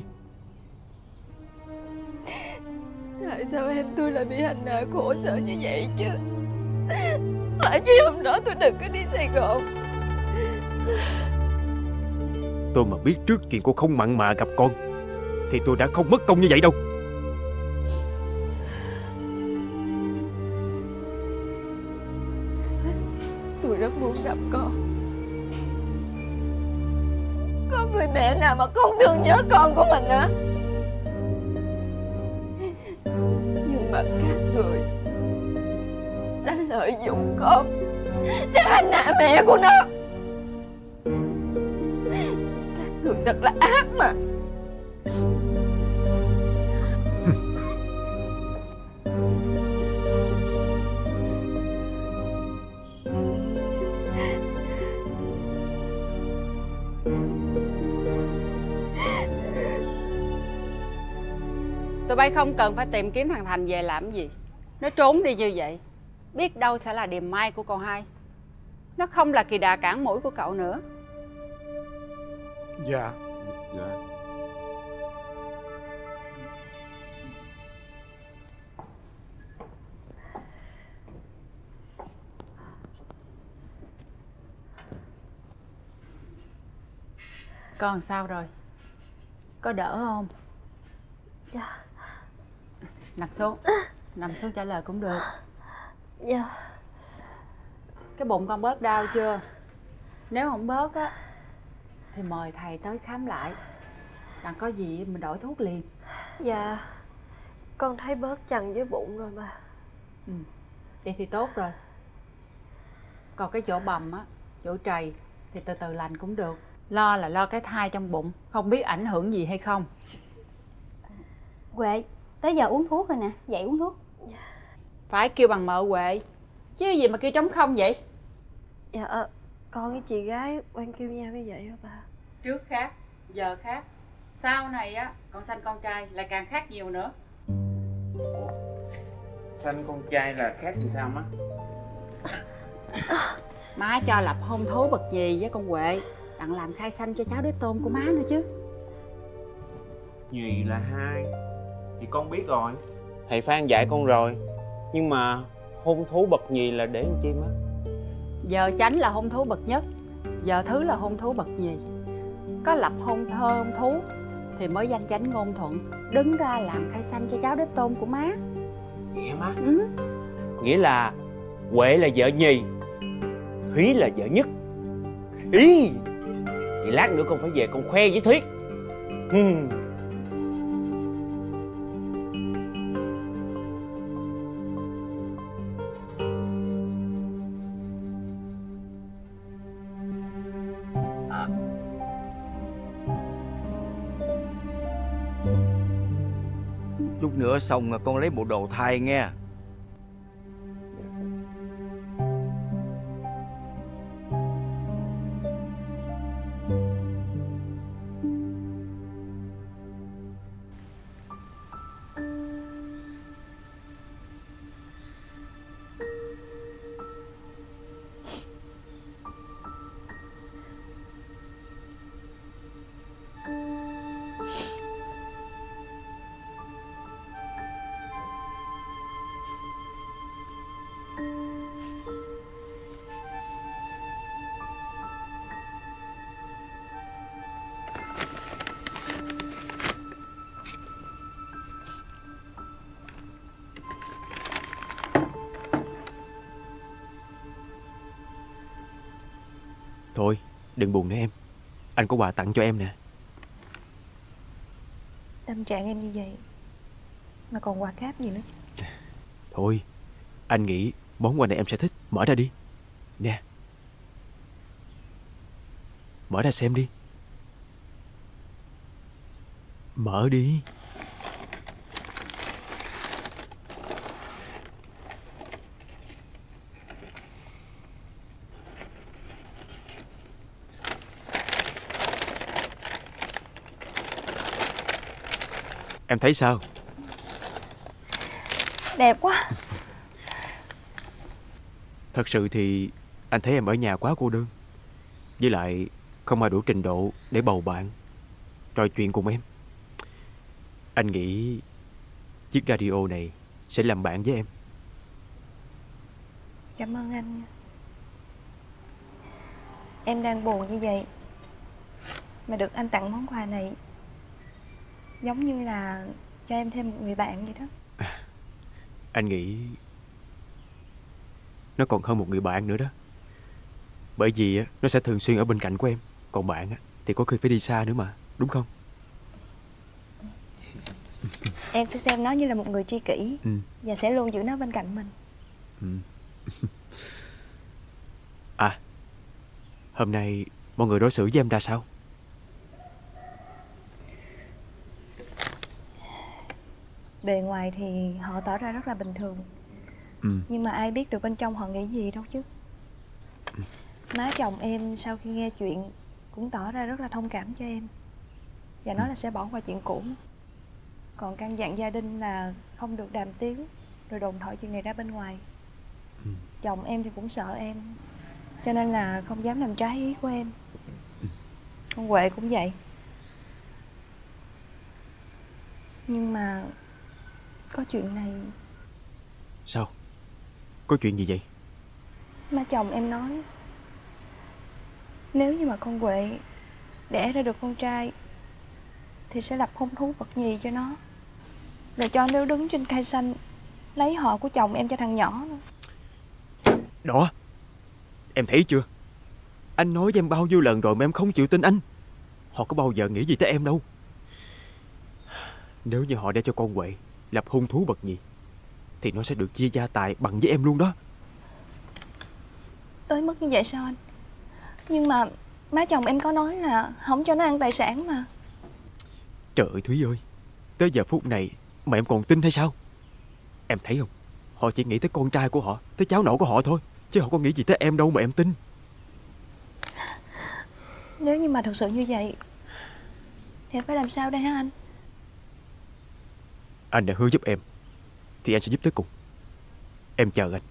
Tại sao em tôi lại bị hành hạ khổ sở như vậy chứ? Phải chứ hôm đó tôi đừng có đi Sài Gòn. Tôi mà biết trước chuyện cô không mặn mà gặp con thì tôi đã không mất công như vậy đâu. Tôi rất muốn gặp con. Có người mẹ nào mà không thương nhớ con của mình hả? Nhưng mà các người đã lợi dụng con để hành hạ mẹ của nó. Các người thật là ác mà. Tụi bay không cần phải tìm kiếm thằng Thành về làm gì. Nó trốn đi như vậy biết đâu sẽ là điềm mai của cậu hai. Nó không là kỳ đà cản mũi của cậu nữa. Dạ. Dạ. Con sao rồi? Có đỡ không? Dạ. Nằm xuống. Nằm xuống trả lời cũng được. Dạ. Cái bụng con bớt đau chưa? Nếu không bớt á thì mời thầy tới khám lại. Đặng có gì mình đổi thuốc liền. Dạ. Con thấy bớt chằn với bụng rồi mà. Vậy thì tốt rồi. Còn cái chỗ bầm á, chỗ trầy thì từ từ lành cũng được. Lo là lo cái thai trong bụng, không biết ảnh hưởng gì hay không. Huệ, tới giờ uống thuốc rồi nè, dậy uống thuốc. Phải kêu bằng mợ Huệ, chứ gì mà kêu trống không vậy? Dạ, con với chị gái quen kêu nhau như vậy hả bà? Trước khác, giờ khác. Sau này á, con sanh con trai lại càng khác nhiều nữa. Sanh con trai là khác thì sao má? Má cho lập hôn thú bậc gì với con Huệ, đặng làm khai sanh cho cháu đứa tôn của má nữa chứ. Nhì là 2 thì con biết rồi. thầy Phan dạy con rồi. Nhưng mà hôn thú bậc nhì là để làm chi má? Giờ chánh là hôn thú bậc nhất, giờ thứ là hôn thú bậc nhì. Có lập hôn thơ hôn thú thì mới danh chánh ngôn thuận, đứng ra làm khai sanh cho cháu đích tôn của má. Vậy hả má? Nghĩa là Huệ là vợ nhì, Thúy là vợ nhất. Ý, vậy lát nữa con phải về con khoe với Thúy. Chút nữa xong rồi con lấy bộ đồ thay nghe. Thôi đừng buồn nữa em, anh có quà tặng cho em nè. Tâm trạng em như vậy mà còn quà cáp gì nữa chứ? Thôi anh nghĩ món quà này em sẽ thích. Mở ra đi. Nè, mở ra xem đi. Mở đi. Em thấy sao? Đẹp quá. Thật sự thì anh thấy em ở nhà quá cô đơn, với lại không ai đủ trình độ để bầu bạn, trò chuyện cùng em. Anh nghĩ chiếc radio này sẽ làm bạn với em. Cảm ơn anh. Em đang buồn như vậy mà được anh tặng món quà này, giống như là cho em thêm một người bạn vậy đó. Anh nghĩ nó còn hơn một người bạn nữa đó. Bởi vì nó sẽ thường xuyên ở bên cạnh của em. Còn bạn thì có khi phải đi xa nữa mà, đúng không? Em sẽ xem nó như là một người tri kỷ, và sẽ luôn giữ nó bên cạnh mình. À, hôm nay mọi người đối xử với em ra sao? Bề ngoài thì họ tỏ ra rất là bình thường, nhưng mà ai biết được bên trong họ nghĩ gì đâu chứ. Má chồng em sau khi nghe chuyện cũng tỏ ra rất là thông cảm cho em, và nói là sẽ bỏ qua chuyện cũ. Còn căn dặn gia đình là không được đàm tiếu rồi đồn thổi chuyện này ra bên ngoài. Chồng em thì cũng sợ em, cho nên là không dám làm trái ý của em. Con Huệ cũng vậy. Nhưng mà có chuyện này. Sao? Có chuyện gì vậy? Má chồng em nói nếu như mà con Huệ đẻ ra được con trai thì sẽ lập hôn thú bậc nhì cho nó, rồi cho nó đứng trên cây xanh lấy họ của chồng em cho thằng nhỏ nữa. Đó, em thấy chưa? Anh nói với em bao nhiêu lần rồi mà em không chịu tin anh. Họ có bao giờ nghĩ gì tới em đâu. Nếu như họ để cho con Huệ lập hôn thú bậc nhì thì nó sẽ được chia gia tài bằng với em luôn đó. Tới mức như vậy sao anh? Nhưng mà má chồng em có nói là không cho nó ăn tài sản mà. Trời ơi Thúy ơi, tới giờ phút này mà em còn tin hay sao? Em thấy không, họ chỉ nghĩ tới con trai của họ, tới cháu nội của họ thôi, chứ họ có nghĩ gì tới em đâu mà em tin. Nếu như mà thật sự như vậy thì em phải làm sao đây hả anh? Anh đã hứa giúp em thì anh sẽ giúp tới cùng. Em chờ anh.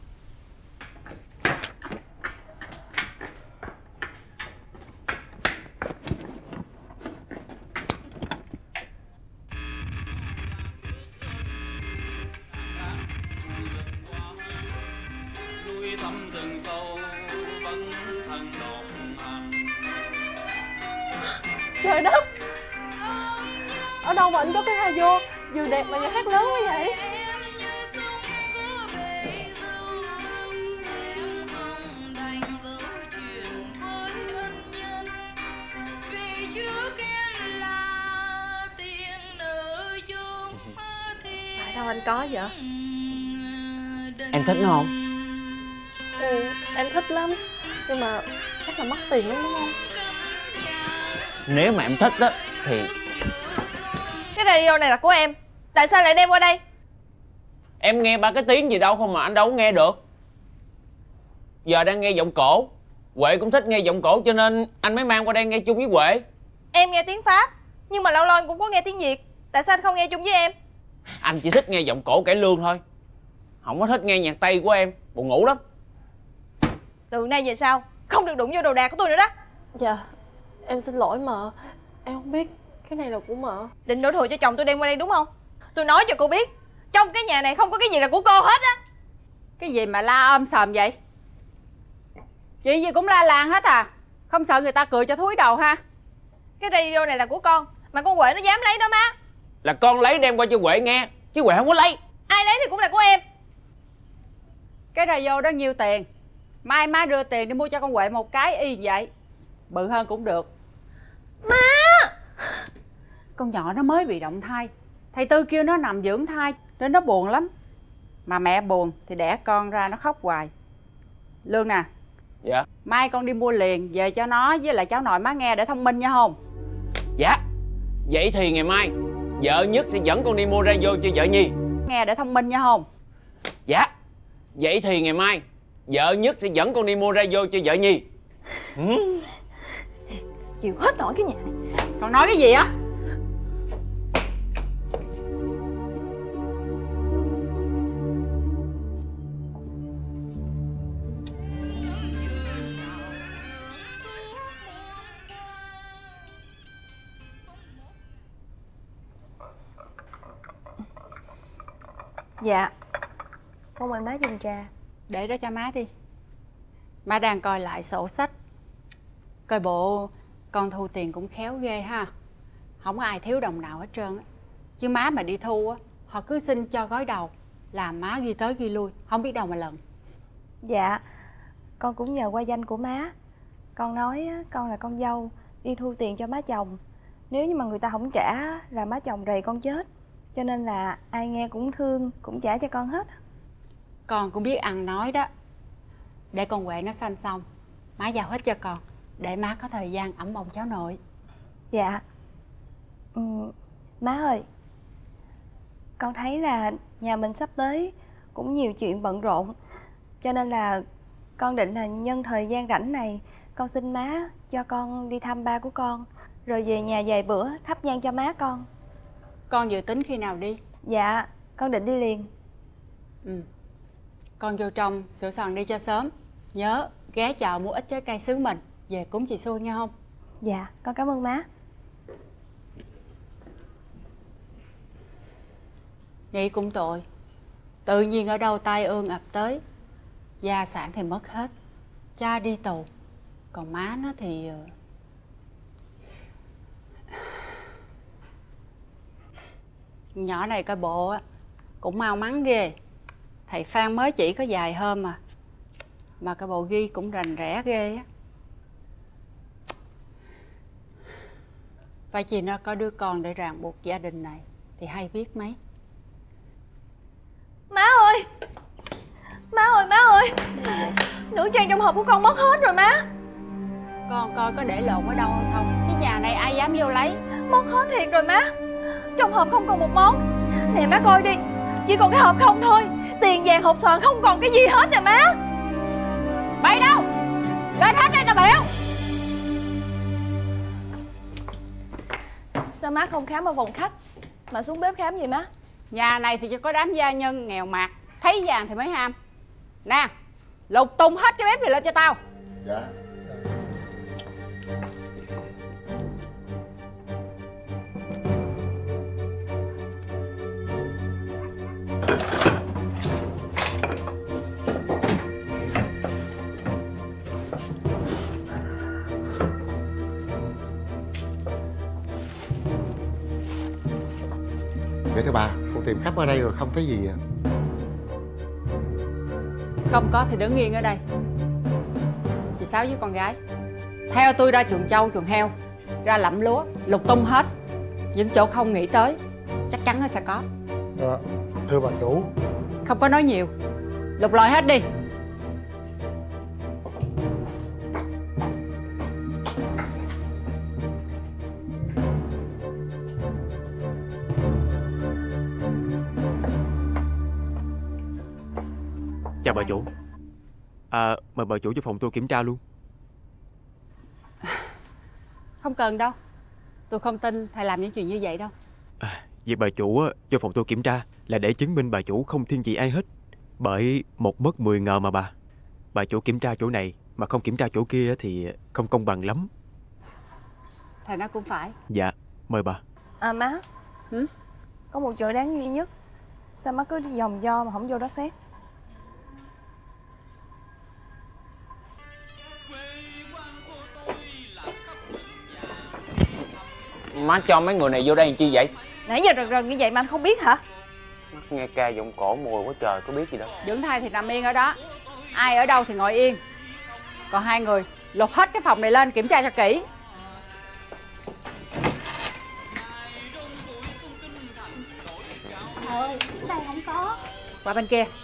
Trời đất, ở đâu mà anh có cái radio vừa đẹp mà vừa hát lớn quá vậy? Tại đâu anh có vậy? Em thích nó không? Ừ, em thích lắm. Nhưng mà chắc là mắc tiền lắm đúng không? Nếu mà em thích á thì... Cái radio này là của em, tại sao lại đem qua đây? Em nghe ba cái tiếng gì đâu không mà anh đâu có nghe được. Giờ đang nghe giọng cổ, Huệ cũng thích nghe giọng cổ cho nên anh mới mang qua đây nghe chung với Huệ. Em nghe tiếng Pháp, nhưng mà lâu lâu em cũng có nghe tiếng Việt. Tại sao anh không nghe chung với em? Anh chỉ thích nghe giọng cổ cải lương thôi, không có thích nghe nhạc Tây của em, buồn ngủ lắm. Từ nay về sau không được đụng vô đồ đạc của tôi nữa đó. Dạ, em xin lỗi mợ. Em không biết cái này là của mợ. Định đổ thừa cho chồng tôi đem qua đây đúng không? Tôi nói cho cô biết, trong cái nhà này không có cái gì là của cô hết á. Cái gì mà la ôm sòm vậy? Chuyện gì cũng la làng hết à? Không sợ người ta cười cho thúi đầu ha? Cái radio này là của con, mà con Huệ nó dám lấy đó má. Là con lấy đem qua cho Huệ nghe, chứ Huệ không có lấy. Ai lấy thì cũng là của em. Cái radio đó nhiêu tiền? Mai má đưa tiền đi mua cho con Huệ một cái y vậy. Bự hơn cũng được. Má! Con nhỏ nó mới bị động thai, thầy Tư kêu nó nằm dưỡng thai nên nó buồn lắm. Mà mẹ buồn thì đẻ con ra nó khóc hoài. Lương nè. Dạ. Mai con đi mua liền về cho nó với lại cháu nội má nghe để thông minh nha không? Dạ. Vậy thì ngày mai vợ Nhất sẽ dẫn con đi mua radio cho vợ Nhi. Nghe để thông minh nha không? Dạ. Vậy thì ngày mai vợ Nhất sẽ dẫn con đi mua radio cho vợ Nhi. Chịu hết nổi cái nhà này. Con nói cái gì á? Dạ. Con mời má dùng trà. Để đó cho má đi. Má đang coi lại sổ sách, coi bộ con thu tiền cũng khéo ghê ha. Không có ai thiếu đồng nào hết trơn á. Chứ má mà đi thu á, họ cứ xin cho gói đầu, làm má ghi tới ghi lui, không biết đâu mà lần. Dạ. Con cũng nhờ qua danh của má. Con nói con là con dâu đi thu tiền cho má chồng. Nếu như mà người ta không trả là má chồng rầy con chết. Cho nên là ai nghe cũng thương, cũng trả cho con hết. Con cũng biết ăn nói đó. Để con Huệ nó sanh xong, má giao hết cho con, để má có thời gian ẵm bồng cháu nội. Dạ. Má ơi, con thấy là nhà mình sắp tới cũng nhiều chuyện bận rộn. Cho nên là con định là nhân thời gian rảnh này, con xin má cho con đi thăm ba của con, rồi về nhà vài bữa thắp nhang cho má con. Con dự tính khi nào đi? Dạ, con định đi liền. Con vô trong sửa soạn đi cho sớm. Nhớ ghé chợ mua ít trái cây xứ mình về cúng chị Xuân nha không? Dạ, con cảm ơn má. Nghĩ cũng tội. Tự nhiên ở đâu tai ương ập tới, gia sản thì mất hết, cha đi tù, còn má nó thì... Nhỏ này coi bộ á cũng mau mắn ghê. Thầy Phan mới chỉ có vài hôm mà cái bộ ghi cũng rành rẽ ghê á. Phải chi nó có đứa con để ràng buộc gia đình này thì hay biết mấy. Má ơi! Má ơi, má ơi! Nữ trang trong hộp của con mất hết rồi má. Con coi có để lộn ở đâu hay không? Cái nhà này ai dám vô lấy? Mất hết thiệt rồi má. Trong hộp không còn một món. Nè má coi đi, chỉ còn cái hộp không thôi. Tiền vàng hộp xoàn không còn cái gì hết nè má. Bay đâu? Lên hết đây tao biểu. Sao má không khám ở phòng khách mà xuống bếp khám vậy má? Nhà này thì chỉ có đám gia nhân nghèo mạt, thấy vàng thì mới ham. Nè, lục tung hết cái bếp này lên cho tao. Dạ. vậy thưa bà? Con tìm khắp ở đây rồi không thấy gì à? Không có thì đứng yên ở đây. Chị Sáu với con gái theo tôi ra chuồng trâu chuồng heo, ra lẫm lúa, lục tung hết những chỗ không nghĩ tới, chắc chắn nó sẽ có. Thưa bà chủ. Không có nói nhiều, lục lọi hết đi. Chào bà chủ. Mời bà chủ cho phòng tôi kiểm tra luôn. Không cần đâu, tôi không tin thầy làm những chuyện như vậy đâu. Việc bà chủ cho phòng tôi kiểm tra là để chứng minh bà chủ không thiên vị ai hết. Bởi một mất 10 ngờ mà bà. Bà chủ kiểm tra chỗ này mà không kiểm tra chỗ kia thì không công bằng lắm. Thầy nói cũng phải. Dạ, mời bà. Má. Có một chỗ đáng nghi nhất. Sao má cứ đi vòng vo mà không vô đó xét? Má cho mấy người này vô đây làm chi vậy? Nãy giờ rần rần như vậy mà anh không biết hả? Mắt nghe ca giọng cổ mùi quá trời, có biết gì đâu. Dưỡng thai thì nằm yên ở đó, ai ở đâu thì ngồi yên. Còn hai người lục hết cái phòng này lên kiểm tra cho kỹ. Ơi, đây không có. Qua bên kia.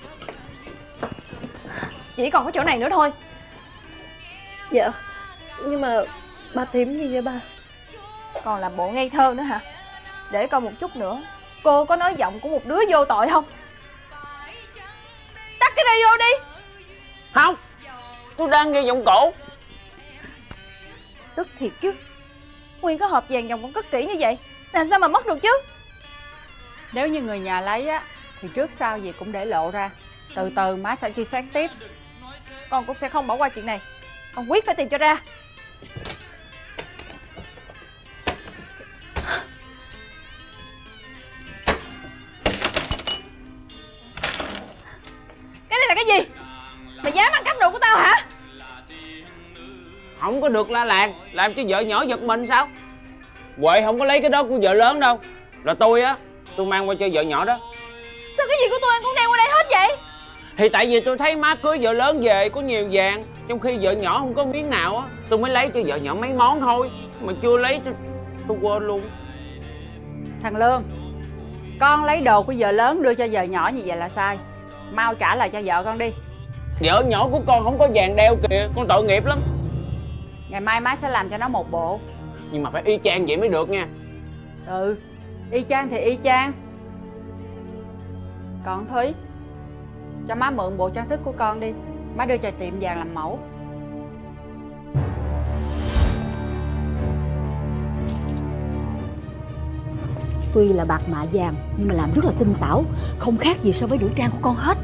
Chỉ còn có chỗ này nữa thôi. Dạ, nhưng mà bà tìm gì vậy bà? Còn làm bộ ngây thơ nữa hả? Để coi một chút nữa cô có nói giọng của một đứa vô tội không? Tắt cái radio đi. Không, tôi đang nghe giọng cổ. Tức thiệt chứ. Nguyên cái hộp vàng dòng còn cất kỹ như vậy, làm sao mà mất được chứ? Nếu như người nhà lấy á thì trước sau gì cũng để lộ ra. Từ từ má sẽ truy xét tiếp. Con cũng sẽ không bỏ qua chuyện này. Con quyết phải tìm cho ra. Cái này là cái gì? Mày dám ăn cắp đồ của tao hả? Không có được la làng, làm cho vợ nhỏ giật mình sao? Huệ không có lấy cái đó của vợ lớn đâu. Là tôi á, tôi mang qua cho vợ nhỏ đó. Sao cái gì của tôi anh cũng đem qua đây hết vậy? Thì tại vì tôi thấy má cưới vợ lớn về có nhiều vàng, trong khi vợ nhỏ không có miếng nào á. Tôi mới lấy cho vợ nhỏ mấy món thôi. Mà chưa lấy tôi quên luôn. Thằng Lương, con lấy đồ của vợ lớn đưa cho vợ nhỏ như vậy là sai. Mau trả lại cho vợ con đi. Vợ nhỏ của con không có vàng đeo kìa, con tội nghiệp lắm. Ngày mai má sẽ làm cho nó một bộ. Nhưng mà phải y chang vậy mới được nha. Ừ, y chang thì y chang. Còn Thúy, cho má mượn bộ trang sức của con đi. Má đưa cho tiệm vàng làm mẫu. Tuy là bạc mạ vàng nhưng mà làm rất là tinh xảo, không khác gì so với nữ trang của con hết.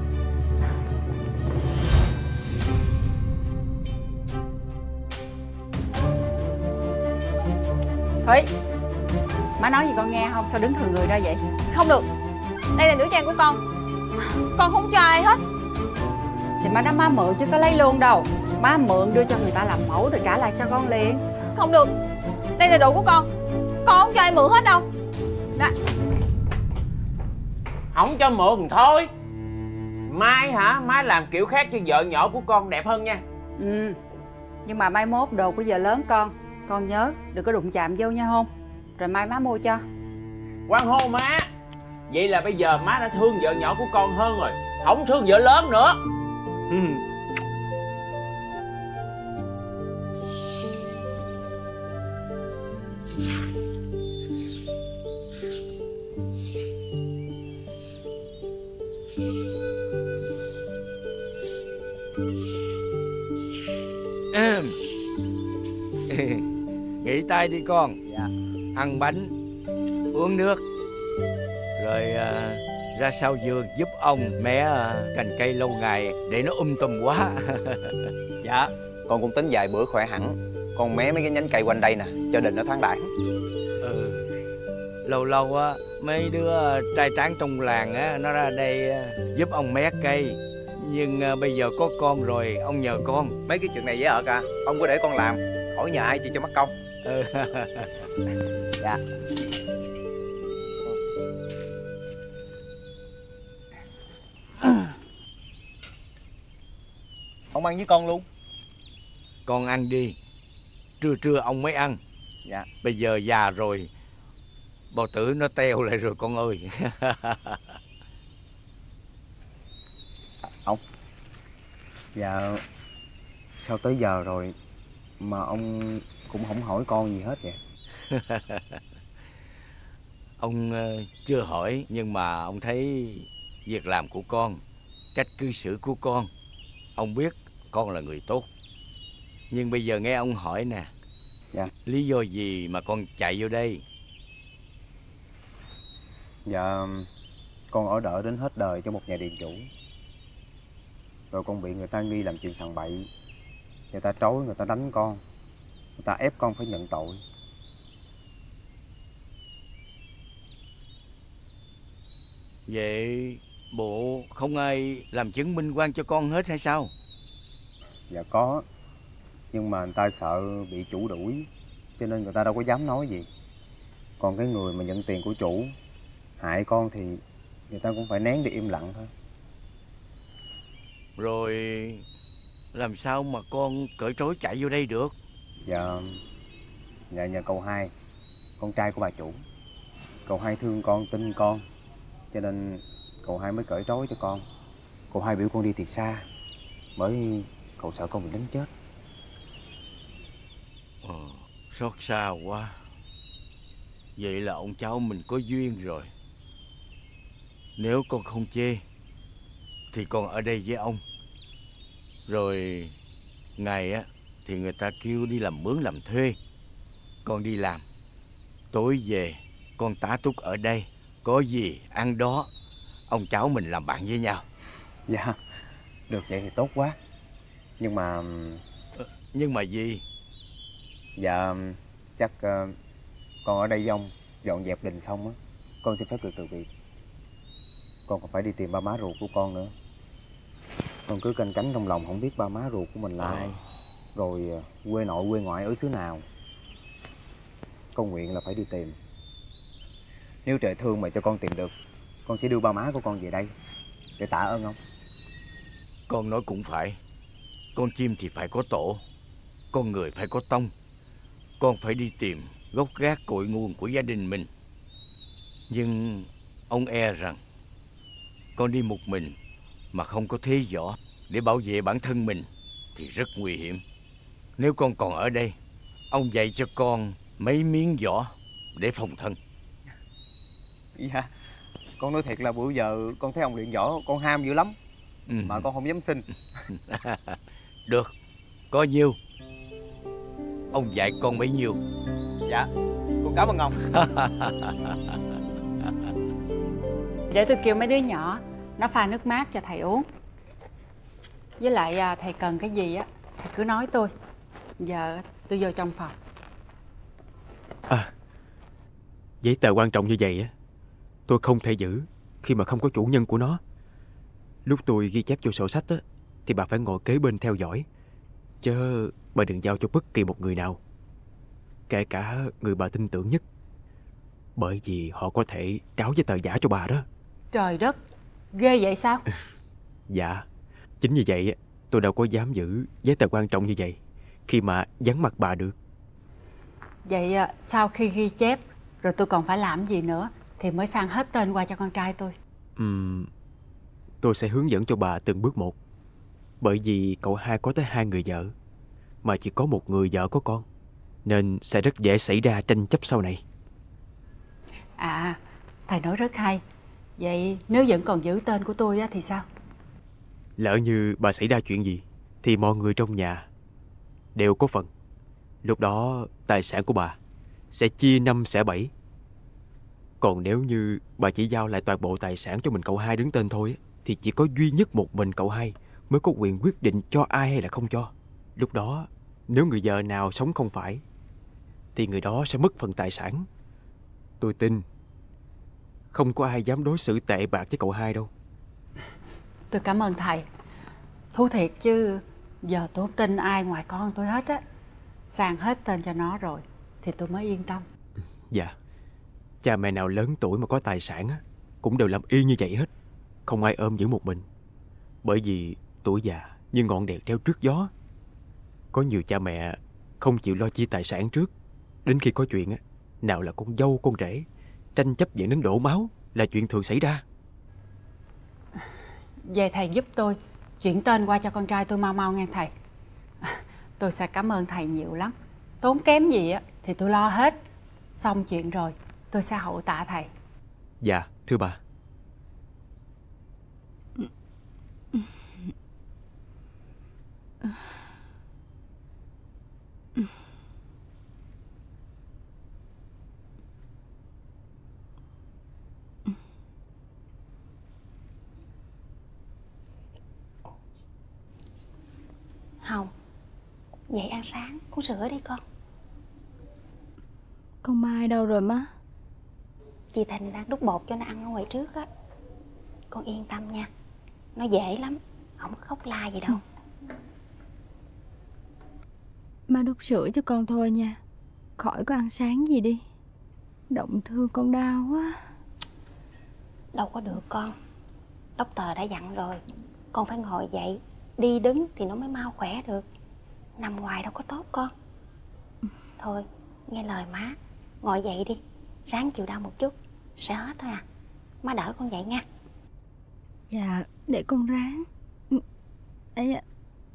Thúy, má nói gì con nghe không? Sao đứng thừa người ra vậy? Không được. Đây là nữ trang của con. Con không cho ai hết. Thì má nói má mượn chứ có lấy luôn đâu. Má mượn đưa cho người ta làm mẫu rồi trả lại cho con liền. Không được. Đây là đồ của con. Con không cho ai mượn hết đâu. Đó. Không cho mượn thôi. Mai hả? Má làm kiểu khác cho vợ nhỏ của con đẹp hơn nha. Ừ. Nhưng mà mai mốt đồ của vợ lớn con nhớ đừng có đụng chạm vô nha không? Rồi mai má mua cho. Hoan hô má. Vậy là bây giờ má đã thương vợ nhỏ của con hơn rồi, không thương vợ lớn nữa. Nghỉ tay đi con. Dạ. Ăn bánh, uống nước, rồi ra sau vườn giúp ông mé cành cây lâu ngày để nó tùm quá. Dạ, con cũng tính vài bữa khỏe hẳn. Con mé mấy cái nhánh cây quanh đây nè, cho đình nó thoáng đãng. Lâu lâu á mấy đứa trai tráng trong làng á nó ra đây giúp ông mé cây. Nhưng bây giờ có con rồi, ông nhờ con. Mấy cái chuyện này dễ ợt à, ông cứ để con làm, khỏi nhờ ai chi cho mất công. Dạ. Ông ăn với con luôn. Con ăn đi. Trưa trưa ông mới ăn. Dạ. Bây giờ già rồi, bao tử nó teo lại rồi con ơi. Ông. Dạ. Sao tới giờ rồi mà ông cũng không hỏi con gì hết vậy? Ông chưa hỏi, nhưng mà ông thấy việc làm của con, cách cư xử của con, ông biết con là người tốt. Nhưng bây giờ nghe ông hỏi nè. Dạ. Lý do gì mà con chạy vô đây? Dạ, con ở đợi đến hết đời cho một nhà điện chủ. Rồi con bị người ta nghi làm chuyện sằng bậy. Người ta trói, người ta đánh con. Người ta ép con phải nhận tội. Vậy bộ không ai làm chứng minh quan cho con hết hay sao? Dạ có. Nhưng mà người ta sợ bị chủ đuổi, cho nên người ta đâu có dám nói gì. Còn cái người mà nhận tiền của chủ hại con thì người ta cũng phải nén đi im lặng thôi. Rồi làm sao mà con cởi trói chạy vô đây được? Dạ nhờ cậu hai, con trai của bà chủ. Cậu hai thương con, tin con, cho nên cậu hai mới cởi trói cho con. Cậu hai biểu con đi thiệt xa, bởi cậu sợ con bị đánh chết. Xót xa quá. Vậy là ông cháu mình có duyên rồi. Nếu con không chê thì con ở đây với ông. Rồi ngày á thì người ta kêu đi làm mướn làm thuê, con đi làm. Tối về con tá túc ở đây, có gì ăn đó. Ông cháu mình làm bạn với nhau. Dạ, được vậy thì tốt quá. Nhưng mà... Nhưng mà gì? Dạ, chắc con ở đây với ông dọn dẹp đình xong á, con xin phép được từ biệt. Con còn phải đi tìm ba má ruột của con nữa. Con cứ canh cánh trong lòng không biết ba má ruột của mình là ai, rồi quê nội quê ngoại ở xứ nào. Con nguyện là phải đi tìm. Nếu trời thương mà cho con tìm được, con sẽ đưa ba má của con về đây để tạ ơn ông. Con nói cũng phải. Con chim thì phải có tổ, con người phải có tông. Con phải đi tìm gốc gác cội nguồn của gia đình mình. Nhưng ông e rằng con đi một mình mà không có thế võ để bảo vệ bản thân mình thì rất nguy hiểm. Nếu con còn ở đây, ông dạy cho con mấy miếng võ để phòng thân. Dạ, con nói thiệt là bữa giờ con thấy ông luyện võ, con ham dữ lắm. Mà con không dám xin. Được, có nhiêu ông dạy con bấy nhiêu. Dạ, con cảm ơn ông. Để tôi kêu mấy đứa nhỏ nó pha nước mát cho thầy uống. Với lại thầy cần cái gì á thầy cứ nói tôi. Giờ tôi vô trong phòng. Giấy tờ quan trọng như vậy á, tôi không thể giữ khi mà không có chủ nhân của nó. Lúc tôi ghi chép vô sổ sách á, thì bà phải ngồi kế bên theo dõi, chứ bà đừng giao cho bất kỳ một người nào, kể cả người bà tin tưởng nhất, bởi vì họ có thể tráo giấy tờ giả cho bà đó. Trời đất, ghê vậy sao? Dạ, chính như vậy tôi đâu có dám giữ giấy tờ quan trọng như vậy khi mà vắng mặt bà được. Vậy sau khi ghi chép rồi tôi còn phải làm gì nữa thì mới sang hết tên qua cho con trai tôi? Tôi sẽ hướng dẫn cho bà từng bước một. Bởi vì cậu hai có tới 2 người vợ, mà chỉ có một người vợ có con, nên sẽ rất dễ xảy ra tranh chấp sau này. Thầy nói rất hay. Vậy nếu vẫn còn giữ tên của tôi thì sao? Lỡ như bà xảy ra chuyện gì thì mọi người trong nhà đều có phần. Lúc đó tài sản của bà sẽ chia 5 xẻ 7. Còn nếu như bà chỉ giao lại toàn bộ tài sản cho mình cậu hai đứng tên thôi, thì chỉ có duy nhất một mình cậu hai mới có quyền quyết định cho ai hay là không cho. Lúc đó nếu người vợ nào sống không phải thì người đó sẽ mất phần tài sản. Tôi tin không có ai dám đối xử tệ bạc với cậu hai đâu. Tôi cảm ơn thầy. Thú thiệt chứ giờ tôi không tin ai ngoài con tôi hết á. Sang hết tên cho nó rồi thì tôi mới yên tâm. Dạ, cha mẹ nào lớn tuổi mà có tài sản cũng đều làm y như vậy hết. Không ai ôm giữ một mình. Bởi vì tuổi già như ngọn đèn treo trước gió. Có nhiều cha mẹ không chịu lo chia tài sản trước, đến khi có chuyện nào là con dâu con rể tranh chấp dẫn đến đổ máu là chuyện thường xảy ra. Về thầy giúp tôi chuyển tên qua cho con trai tôi mau mau nghe thầy. Tôi sẽ cảm ơn thầy nhiều lắm. Tốn kém gì thì tôi lo hết. Xong chuyện rồi tôi sẽ hậu tạ thầy. Dạ thưa bà. Hồng, dậy ăn sáng, uống sữa đi con. Con Mai đâu rồi má? Chị Thành đang đút bột cho nó ăn ở ngoài trước á. Con yên tâm nha, nó dễ lắm, không có khóc la gì đâu. Má đút sữa cho con thôi nha, khỏi có ăn sáng gì đi. Động thương con đau quá. Đâu có được con, doctor đã dặn rồi, con phải ngồi dậy, đi đứng thì nó mới mau khỏe được. Nằm ngoài đâu có tốt con. Thôi, nghe lời má, ngồi dậy đi, ráng chịu đau một chút, sẽ hết thôi à. Má đỡ con dậy nha. Dạ, để con ráng. Ấy ạ.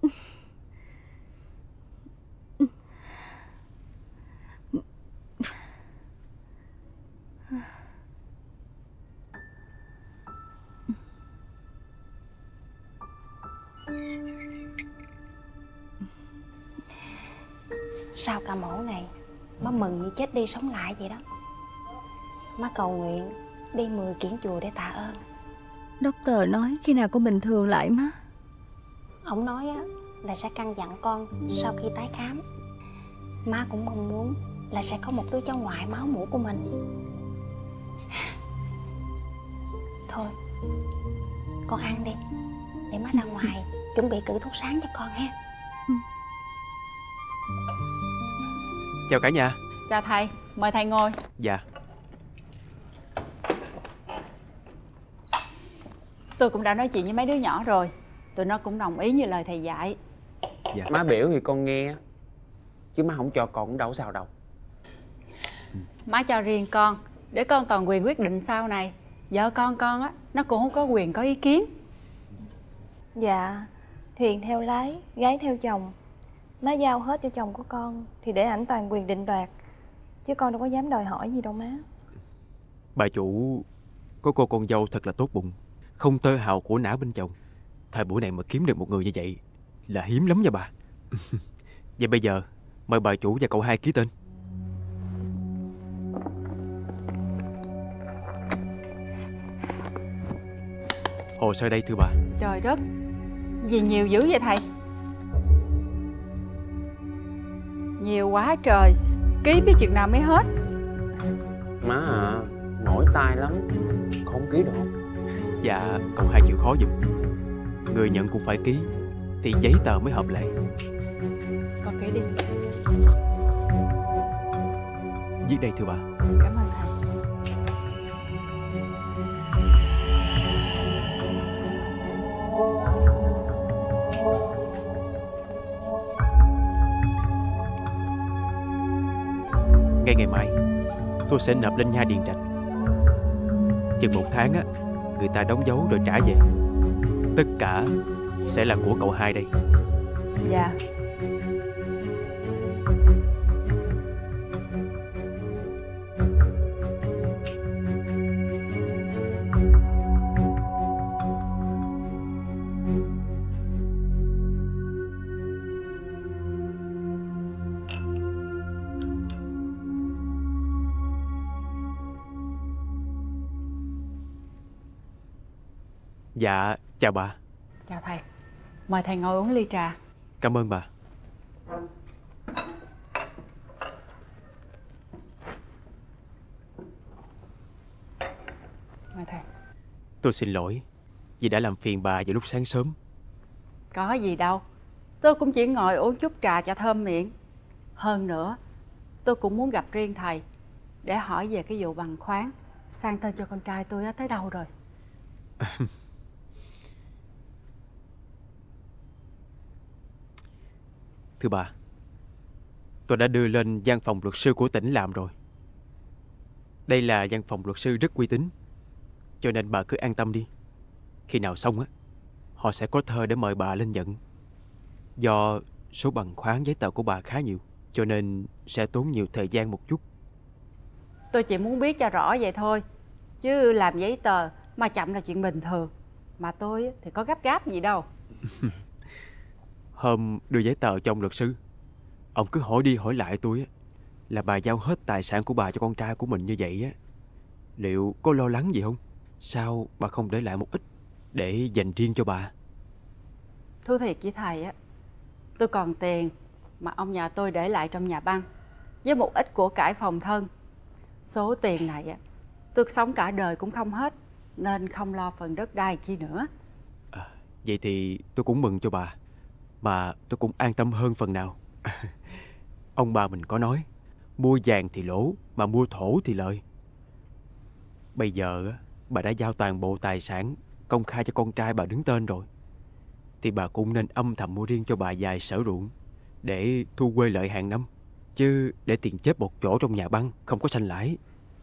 Sau ca mổ này, má mừng như chết đi sống lại vậy đó. Má cầu nguyện đi 10 kiển chùa để tạ ơn. Doctor nói khi nào con bình thường lại má? Ông nói á, là sẽ căn dặn con sau khi tái khám. Má cũng mong muốn là sẽ có một đứa cháu ngoại máu mủ của mình. Thôi, con ăn đi, để má ra ngoài chuẩn bị cử thuốc sáng cho con ha. Chào cả nhà. Chào thầy, mời thầy ngồi. Dạ. Tôi cũng đã nói chuyện với mấy đứa nhỏ rồi, tụi nó cũng đồng ý như lời thầy dạy. Dạ. Má biểu thì con nghe, chứ má không cho con cũng đâu sao đâu. Má cho riêng con, để con còn quyền quyết định sau này. Vợ con á, nó cũng không có quyền có ý kiến. Dạ, thuyền theo lái, gái theo chồng. Má giao hết cho chồng của con thì để ảnh toàn quyền định đoạt, chứ con đâu có dám đòi hỏi gì đâu má. Bà chủ có cô con dâu thật là tốt bụng, không tơ hào của não bên chồng. Thời buổi này mà kiếm được một người như vậy là hiếm lắm nha bà. Vậy bây giờ mời bà chủ và cậu hai ký tên. Hồ sơ đây thưa bà. Trời đất, gì nhiều dữ vậy thầy? Nhiều quá trời, ký biết chừng nào mới hết. Má à, mỏi tay lắm, không ký được. Dạ, cậu hai chịu khó giùm. Người nhận cũng phải ký thì giấy tờ mới hợp lệ. Con ký đi. Viết đây thưa bà. Cảm ơn thầy. Ngay ngày mai tôi sẽ nộp lên nha Điền Trạch. Chừng 1 tháng á, người ta đóng dấu rồi trả về. Tất cả sẽ là của cậu hai đây. Dạ. Dạ, chào bà. Chào thầy, mời thầy ngồi uống ly trà. Cảm ơn bà. Mời thầy. Tôi xin lỗi vì đã làm phiền bà vào lúc sáng sớm. Có gì đâu, tôi cũng chỉ ngồi uống chút trà cho thơm miệng. Hơn nữa, tôi cũng muốn gặp riêng thầy để hỏi về cái vụ bằng khoáng sang tên cho con trai tôi tới đâu rồi. thưa bà. Tôi đã đưa lên văn phòng luật sư của tỉnh làm rồi. Đây là văn phòng luật sư rất uy tín, cho nên bà cứ an tâm đi. Khi nào xong á, họ sẽ có thơ để mời bà lên nhận. Do số bằng khoáng giấy tờ của bà khá nhiều, cho nên sẽ tốn nhiều thời gian một chút. Tôi chỉ muốn biết cho rõ vậy thôi, chứ làm giấy tờ mà chậm là chuyện bình thường. Mà tôi thì có gấp gáp gì đâu. Hôm đưa giấy tờ cho ông luật sư, ông cứ hỏi đi hỏi lại tôi á, là bà giao hết tài sản của bà cho con trai của mình như vậy á, liệu có lo lắng gì không? Sao bà không để lại một ít để dành riêng cho bà? Thú thiệt với thầy á, tôi còn tiền mà ông nhà tôi để lại trong nhà băng, với một ít của cải phòng thân. Số tiền này á, tôi sống cả đời cũng không hết, nên không lo phần đất đai chi nữa. Vậy thì tôi cũng mừng cho bà, mà tôi cũng an tâm hơn phần nào. Ông bà mình có nói, mua vàng thì lỗ, mà mua thổ thì lợi. Bây giờ bà đã giao toàn bộ tài sản công khai cho con trai bà đứng tên rồi, thì bà cũng nên âm thầm mua riêng cho bà vài sở ruộng để thu quê lợi hàng năm, chứ để tiền chết một chỗ trong nhà băng không có sanh lãi.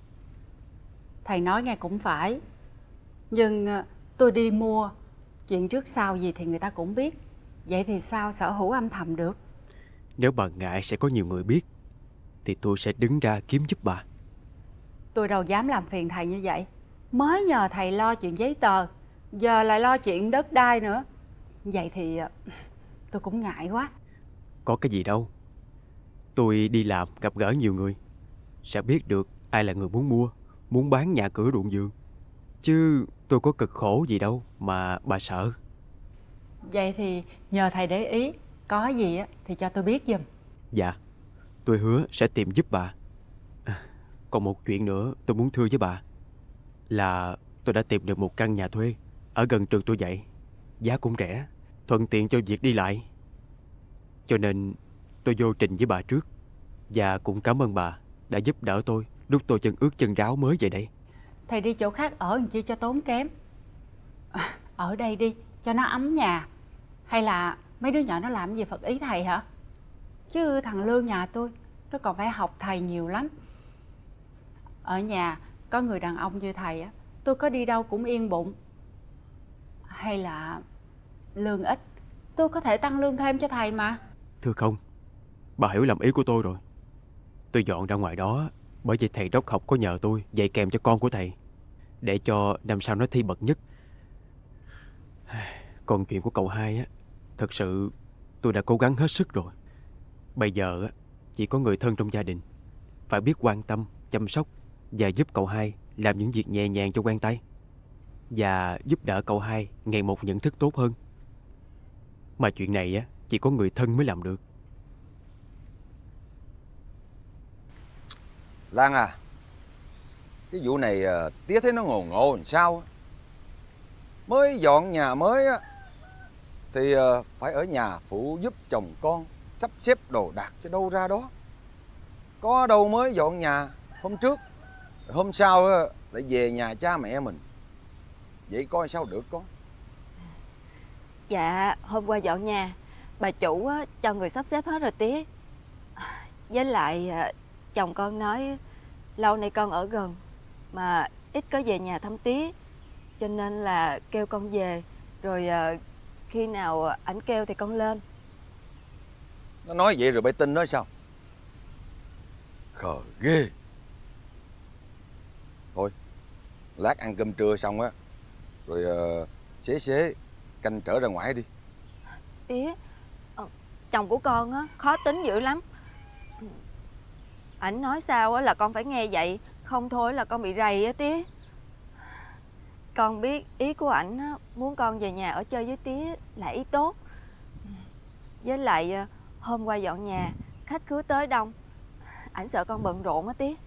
Thầy nói nghe cũng phải, nhưng tôi đi mua, chuyện trước sau gì thì người ta cũng biết. Vậy thì sao sở hữu âm thầm được? Nếu bà ngại sẽ có nhiều người biết, thì tôi sẽ đứng ra kiếm giúp bà. Tôi đâu dám làm phiền thầy như vậy. Mới nhờ thầy lo chuyện giấy tờ, giờ lại lo chuyện đất đai nữa. Vậy thì tôi cũng ngại quá. Có cái gì đâu. Tôi đi làm gặp gỡ nhiều người, sẽ biết được ai là người muốn mua, muốn bán nhà cửa ruộng vườn. Chứ tôi có cực khổ gì đâu mà bà sợ. Vậy thì nhờ thầy để ý, có gì thì cho tôi biết giùm. Dạ, tôi hứa sẽ tìm giúp bà. Còn một chuyện nữa tôi muốn thưa với bà, là tôi đã tìm được một căn nhà thuê ở gần trường tôi dạy. Giá cũng rẻ, thuận tiện cho việc đi lại. Cho nên tôi vô trình với bà trước. Và cũng cảm ơn bà đã giúp đỡ tôi lúc tôi chân ướt chân ráo mới về đây. Thầy đi chỗ khác ở làm chi cho tốn kém. Ở đây đi cho nó ấm nhà. Hay là mấy đứa nhỏ nó làm gì phật ý thầy hả? Chứ thằng Lương nhà tôi, nó còn phải học thầy nhiều lắm. Ở nhà có người đàn ông như thầy á, tôi có đi đâu cũng yên bụng. Hay là lương ít, tôi có thể tăng lương thêm cho thầy mà. Thưa không, bà hiểu lầm ý của tôi rồi. Tôi dọn ra ngoài đó bởi vì thầy đốc học có nhờ tôi dạy kèm cho con của thầy, để cho năm sau nó thi bậc nhất. Còn chuyện của cậu hai á, thật sự tôi đã cố gắng hết sức rồi. Bây giờ chỉ có người thân trong gia đình phải biết quan tâm, chăm sóc và giúp cậu hai làm những việc nhẹ nhàng cho quen tay, và giúp đỡ cậu hai ngày một nhận thức tốt hơn. Mà chuyện này chỉ có người thân mới làm được. Lan à, cái vụ này tía thấy nó ngồ ngộ làm sao. Mới dọn nhà mới á, thì phải ở nhà phụ giúp chồng con sắp xếp đồ đạc cho đâu ra đó. Có đâu mới dọn nhà hôm trước, hôm sau lại về nhà cha mẹ mình. Vậy coi sao được con. Dạ, hôm qua dọn nhà, bà chủ cho người sắp xếp hết rồi tía. Với lại chồng con nói lâu nay con ở gần mà ít có về nhà thăm tía, cho nên là kêu con về, rồi khi nào ảnh kêu thì con lên. Nó nói vậy rồi bậy tin nói sao? Khờ ghê. Thôi, lát ăn cơm trưa xong á, rồi xế canh trở ra ngoài đi. Tía, chồng của con á khó tính dữ lắm. Ảnh nói sao á là con phải nghe vậy, không thôi là con bị rầy á tía. Con biết ý của ảnh á, muốn con về nhà ở chơi với tía là ý tốt. Với lại hôm qua dọn nhà, khách khứa tới đông, ảnh sợ con bận rộn á tía.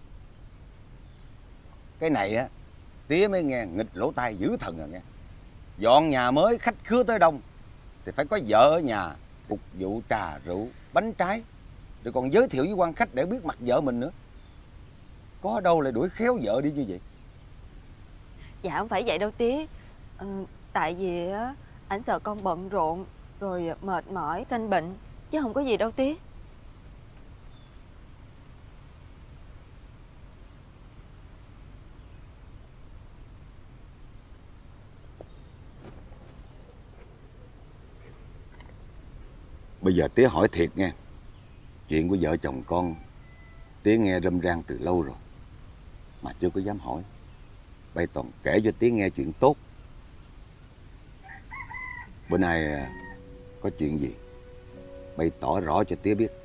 Cái này á, tía mới nghe nghịch lỗ tai dữ thần rồi nghe. Dọn nhà mới khách khứa tới đông thì phải có vợ ở nhà phục vụ trà rượu, bánh trái, rồi còn giới thiệu với quan khách để biết mặt vợ mình nữa. Có đâu lại đuổi khéo vợ đi như vậy. Dạ không phải vậy đâu tía. Tại vì á ảnh sợ con bận rộn rồi mệt mỏi sanh bệnh, chứ không có gì đâu tía. Bây giờ tía hỏi thiệt nghe. Chuyện của vợ chồng con tía nghe râm ran từ lâu rồi mà chưa có dám hỏi. Bây toàn kể cho tía nghe chuyện tốt. Bữa nay có chuyện gì bây tỏ rõ cho tía biết.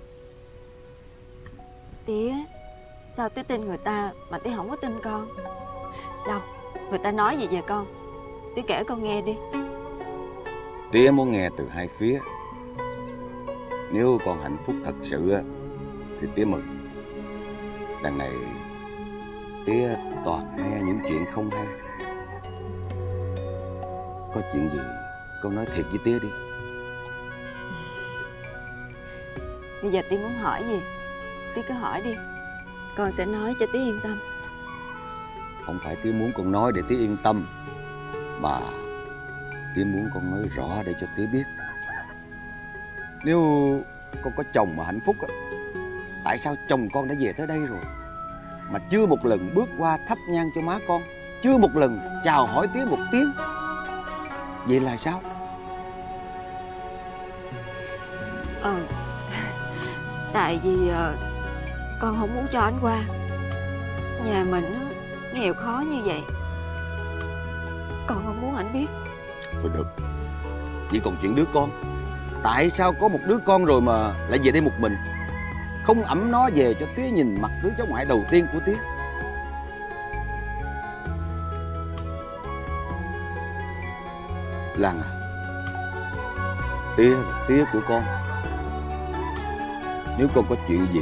Tía, sao tía tin người ta mà tía không có tin con? Đâu, người ta nói gì về con? Tía kể con nghe đi. Tía muốn nghe từ hai phía. Nếu con hạnh phúc thật sự thì tía mừng. Đằng này tía toàn nghe những chuyện không hay. Có chuyện gì con nói thiệt với tía đi. Bây giờ tía muốn hỏi gì tía cứ hỏi đi, con sẽ nói cho tía yên tâm. Không phải tía muốn con nói để tía yên tâm, mà tía muốn con nói rõ để cho tía biết. Nếu con có chồng mà hạnh phúc tại sao chồng con đã về tới đây rồi mà chưa một lần bước qua thắp nhang cho má con, chưa một lần chào hỏi tía một tiếng? Vậy là sao? Tại vì con không muốn cho anh qua. Nhà mình nghèo khó như vậy, con không muốn anh biết. Thôi được. Chỉ còn chuyện đứa con. Tại sao có một đứa con rồi mà lại về đây một mình, không ẵm nó về cho tía nhìn mặt đứa cháu ngoại đầu tiên của tía? Lan à, tía là tía của con. Nếu con có chuyện gì,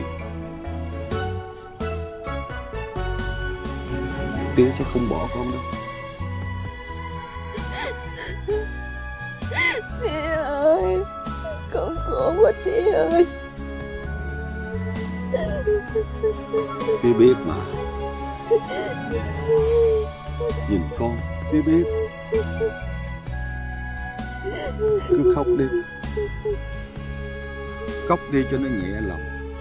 tía sẽ không bỏ con đâu. Tía ơi, con khổ quá tía ơi. Tía biết mà. Nhìn con, tía biết. Cứ khóc đi. Khóc đi cho nó nhẹ lòng.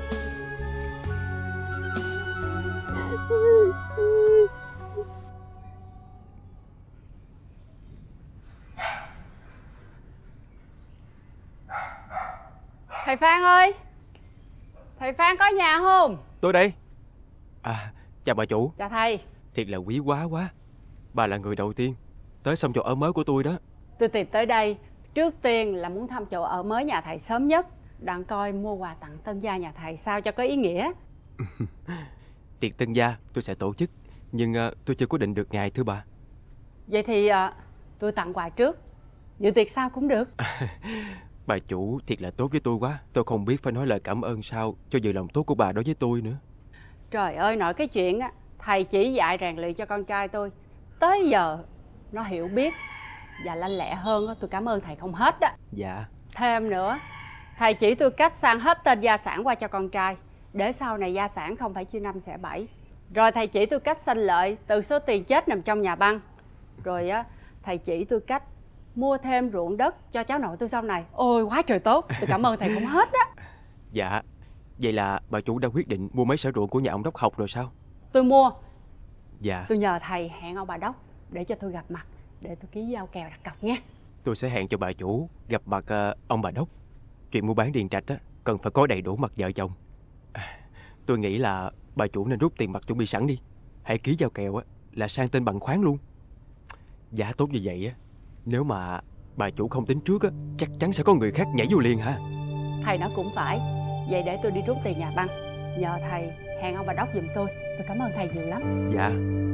Thầy Phan ơi, thầy Phan có nhà không? Tôi đây. À, chào bà chủ. Chào thầy. Thiệt là quý quá. Bà là người đầu tiên tới xong chỗ ở mới của tôi đó. Tôi tìm tới đây trước tiên là muốn thăm chỗ ở mới nhà thầy sớm nhất, đặng coi mua quà tặng tân gia nhà thầy sao cho có ý nghĩa. Tiệc tân gia tôi sẽ tổ chức, nhưng tôi chưa quyết định được ngày thưa bà. Vậy thì tôi tặng quà trước, dự tiệc sau cũng được. Bà chủ thiệt là tốt với tôi quá. Tôi không biết phải nói lời cảm ơn sao cho dự lòng tốt của bà đối với tôi nữa. Trời ơi, nội cái chuyện á, thầy chỉ dạy rèn luyện cho con trai tôi tới giờ nó hiểu biết và lanh lẹ hơn á, tôi cảm ơn thầy không hết á. Dạ. Thêm nữa, thầy chỉ tôi cách sang hết tên gia sản qua cho con trai, để sau này gia sản không phải chia 5 xẻ 7. Rồi thầy chỉ tôi cách sanh lợi từ số tiền chết nằm trong nhà băng. Rồi á, thầy chỉ tôi cách mua thêm ruộng đất cho cháu nội tôi sau này. Ôi quá trời tốt, tôi cảm ơn thầy không hết á. Dạ. Vậy là bà chủ đã quyết định mua mấy sở ruộng của nhà ông Đốc Học rồi sao? Tôi mua. Dạ. Tôi nhờ thầy hẹn ông bà Đốc để cho tôi gặp mặt, để tôi ký giao kèo đặt cọc nha. Tôi sẽ hẹn cho bà chủ gặp mặt ông bà Đốc. Chuyện mua bán điền trạch á, cần phải có đầy đủ mặt vợ chồng. Tôi nghĩ là bà chủ nên rút tiền mặt chuẩn bị sẵn đi. Hãy ký giao kèo á là sang tên bằng khoáng luôn. Giá tốt như vậy á, nếu mà bà chủ không tính trước á, chắc chắn sẽ có người khác nhảy vô liền hả? Thầy nói cũng phải. Vậy để tôi đi rút tiền nhà băng, nhờ thầy hẹn ông bà Đốc giùm tôi. Tôi cảm ơn thầy nhiều lắm. Dạ.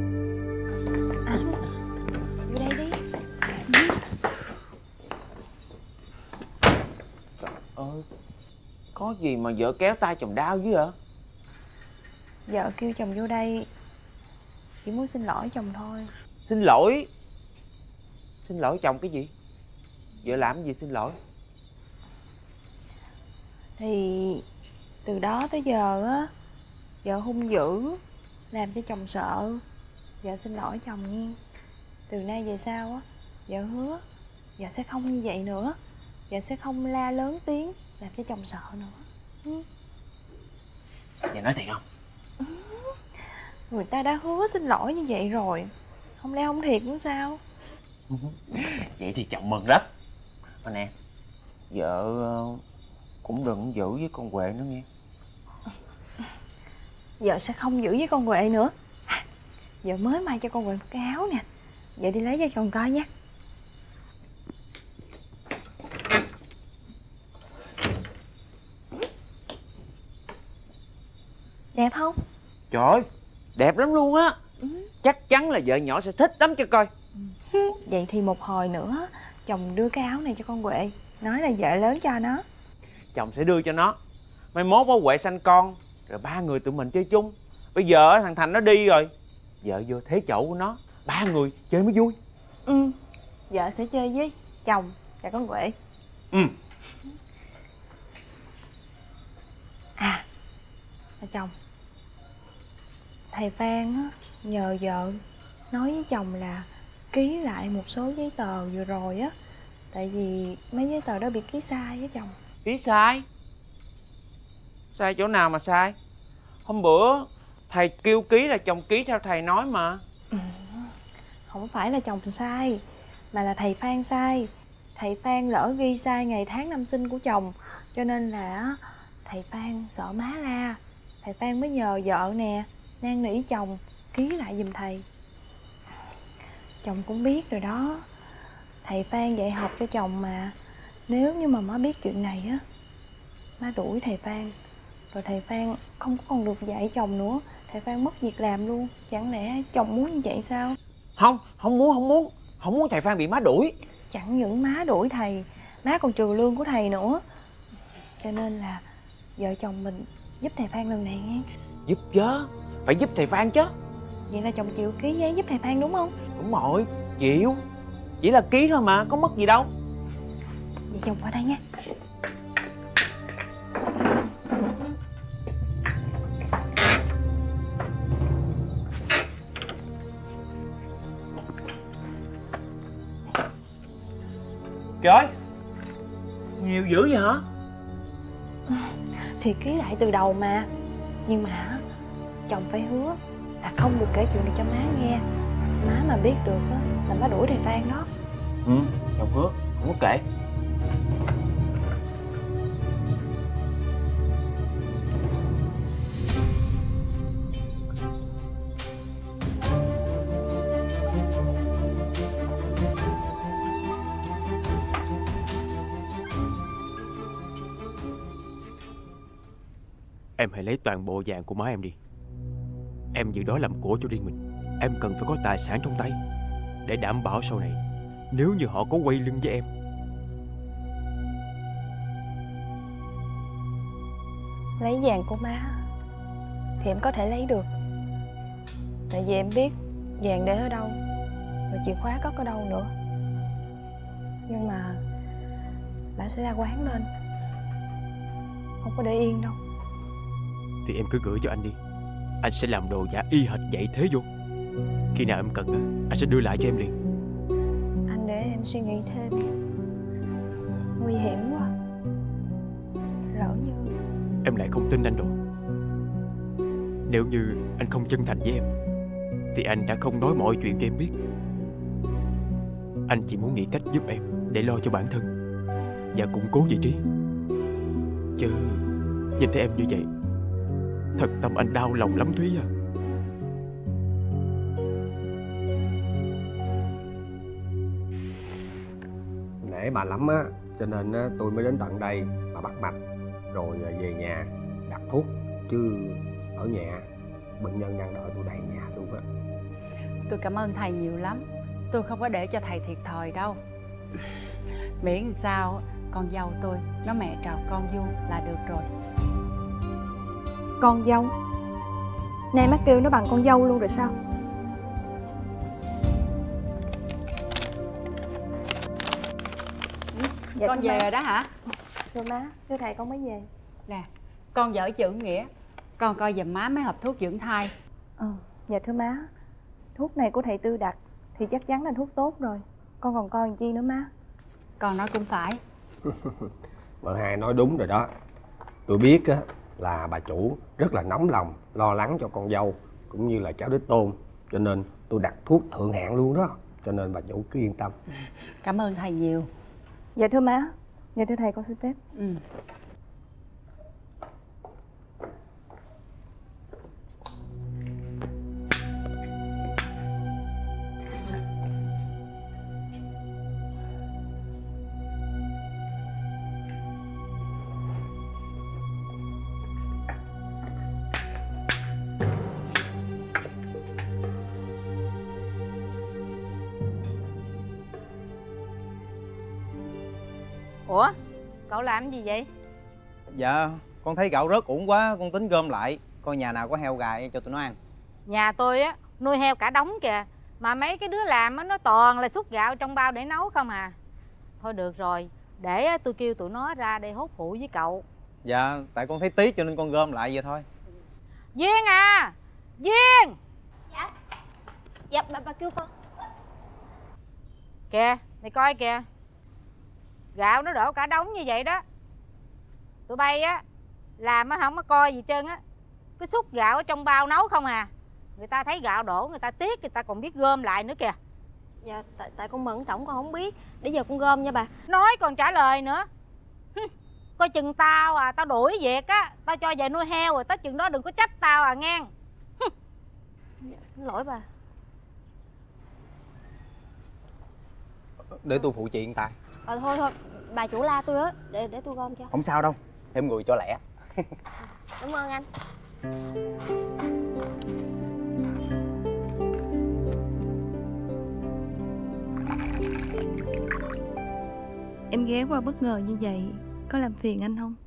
Vô đây đi. Trời ơi, có gì mà vợ kéo tay chồng đau dữ vậy? Vợ kêu chồng vô đây chỉ muốn xin lỗi chồng thôi. Xin lỗi? Xin lỗi chồng cái gì? Vợ làm gì xin lỗi? Thì từ đó tới giờ á, vợ hung dữ làm cho chồng sợ. Vợ xin lỗi chồng nha. Từ nay về sau á, vợ hứa vợ sẽ không như vậy nữa. Vợ sẽ không la lớn tiếng làm cho chồng sợ nữa. Vậy nói thiệt không? Người ta đã hứa xin lỗi như vậy rồi, không lẽ không thiệt nữa sao? Vậy thì chồng mừng lắm. Mà nè, vợ cũng đừng giữ với con Huệ nữa nghe. Vợ sẽ không giữ với con Huệ nữa. Vợ mới may cho con Huệ một cái áo nè, vợ đi lấy cho chồng coi nha. Đẹp không? Trời ơi, đẹp lắm luôn á. Chắc chắn là vợ nhỏ sẽ thích lắm cho coi. Vậy thì một hồi nữa chồng đưa cái áo này cho con Huệ, nói là vợ lớn cho nó. Chồng sẽ đưa cho nó. Mai mốt có Huệ sanh con, rồi ba người tụi mình chơi chung. Bây giờ thằng Thành nó đi rồi, vợ vô thế chỗ của nó, ba người chơi mới vui. Vợ sẽ chơi với chồng và con Huệ. À chồng, thầy Phan á, nhờ vợ nói với chồng là ký lại một số giấy tờ vừa rồi á. Tại vì mấy giấy tờ đó bị ký sai với chồng. Ký sai? Sai chỗ nào mà sai? Hôm bữa thầy kêu ký là chồng ký theo thầy nói mà. Không phải là chồng sai, mà là thầy Phan sai. Thầy Phan lỡ ghi sai ngày tháng năm sinh của chồng, cho nên là thầy Phan sợ má la. Thầy Phan mới nhờ vợ nè, năn nỉ chồng ký lại giùm thầy. Chồng cũng biết rồi đó, thầy Phan dạy học cho chồng mà. Nếu như mà má biết chuyện này á, má đuổi thầy Phan, rồi thầy Phan không có còn được dạy chồng nữa, thầy Phan mất việc làm luôn. Chẳng lẽ chồng muốn như vậy sao? Không muốn thầy Phan bị má đuổi. Chẳng những má đuổi thầy, má còn trừ lương của thầy nữa. Cho nên là vợ chồng mình giúp thầy Phan lần này nghe. Giúp chứ, phải giúp thầy Phan chứ. Vậy là chồng chịu ký giấy giúp thầy Phan đúng không? Đúng rồi, chịu. Chỉ là ký thôi mà, có mất gì đâu. Vậy chồng qua đây nha. Trời, nhiều dữ vậy hả? Thì ký lại từ đầu mà. Nhưng mà chồng phải hứa là không được kể chuyện này cho má nghe. Má mà biết được là má đuổi thầy Phan đó. Chồng hứa, không có kể. Em hãy lấy toàn bộ vàng của má em đi. Em giữ đó làm của cho riêng mình. Em cần phải có tài sản trong tay để đảm bảo sau này nếu như họ có quay lưng với em. Lấy vàng của má thì em có thể lấy được, tại vì em biết vàng để ở đâu, rồi chìa khóa cất ở đâu nữa. Nhưng mà bà sẽ ra quán lên, không có để yên đâu. Thì em cứ gửi cho anh đi. Anh sẽ làm đồ giả y hệt vậy thế vô. Khi nào em cần anh sẽ đưa lại cho em liền. Anh để em suy nghĩ thêm. Nguy hiểm quá. Lỡ như Em lại không tin anh rồi. Nếu như anh không chân thành với em thì anh đã không nói mọi chuyện cho em biết. Anh chỉ muốn nghĩ cách giúp em để lo cho bản thân và củng cố vị trí. Chứ nhìn thấy em như vậy, thật tâm anh đau lòng lắm Thúy à. Nể bà lắm á, cho nên tôi mới đến tận đây mà bắt mạch rồi về nhà đặt thuốc. Chứ ở nhà bệnh nhân đang đợi tôi đầy nhà luôn á. Tôi cảm ơn thầy nhiều lắm. Tôi không có để cho thầy thiệt thòi đâu. Miễn sao con dâu tôi nó mẹ trò con vuông là được rồi. con dâu. Nay má kêu nó bằng con dâu luôn rồi sao? Dạ, con về rồi đó hả? Thưa má, thưa thầy con mới về. Nè, con vợ chữ Nghĩa, con coi giùm má mấy hộp thuốc dưỡng thai. Dạ thưa má, thuốc này của thầy Tư đặt thì chắc chắn là thuốc tốt rồi. Con còn coi làm chi nữa má? Con nói cũng phải. Vợ hai nói đúng rồi đó. Tôi biết á là bà chủ rất là nóng lòng lo lắng cho con dâu cũng như là cháu đích tôn, cho nên tôi đặt thuốc thượng hạng luôn đó, cho nên bà chủ cứ yên tâm. Cảm ơn thầy nhiều. Dạ thưa má. Dạ thưa thầy, con xin phép. Ủa, cậu làm gì vậy? Dạ, con thấy gạo rớt uổng quá, con tính gom lại, coi nhà nào có heo gà cho tụi nó ăn. Nhà tôi á nuôi heo cả đống kìa, mà mấy cái đứa làm á nó toàn là xúc gạo trong bao để nấu không à. Thôi được rồi, để tôi kêu tụi nó ra đây hốt phụ với cậu. Dạ, tại con thấy tiếc cho nên con gom lại vậy thôi. Duyên à, Duyên. Dạ, bà kêu con. Kìa, mày coi kìa, gạo nó đổ cả đống như vậy đó. Tụi bay á làm á không có coi gì trơn á, cứ xúc gạo ở trong bao nấu không à. Người ta thấy gạo đổ người ta tiếc, người ta còn biết gom lại nữa kìa. Dạ, tại con bận trọng con không biết. Để giờ con gom nha bà. Nói còn trả lời nữa. Coi chừng tao à, tao đuổi việc á, tao cho về nuôi heo rồi tới chừng đó đừng có trách tao à ngang. Dạ, xin lỗi bà. Để tôi phụ chuyện Tài. Thôi, bà chủ la tôi á, để tôi gom cho. Không sao đâu, thêm người cho lẹ. Cảm ơn anh. Em ghé qua bất ngờ như vậy có làm phiền anh không?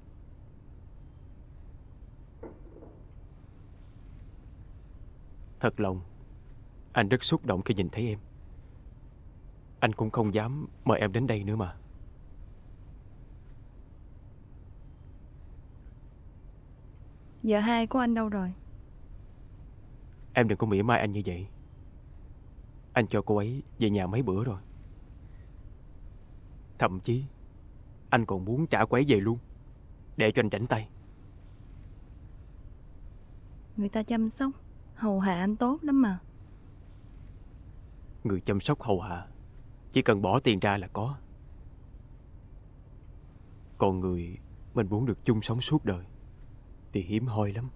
Thật lòng anh rất xúc động khi nhìn thấy em. Anh cũng không dám mời em đến đây nữa mà. Vợ hai của anh đâu rồi? Em đừng có mỉa mai anh như vậy. Anh cho cô ấy về nhà mấy bữa rồi. Thậm chí anh còn muốn trả cô ấy về luôn, để cho anh rảnh tay. Người ta chăm sóc hầu hạ anh tốt lắm mà. Người chăm sóc hầu hạ chỉ cần bỏ tiền ra là có. Còn người mình muốn được chung sống suốt đời thì hiếm hoi lắm.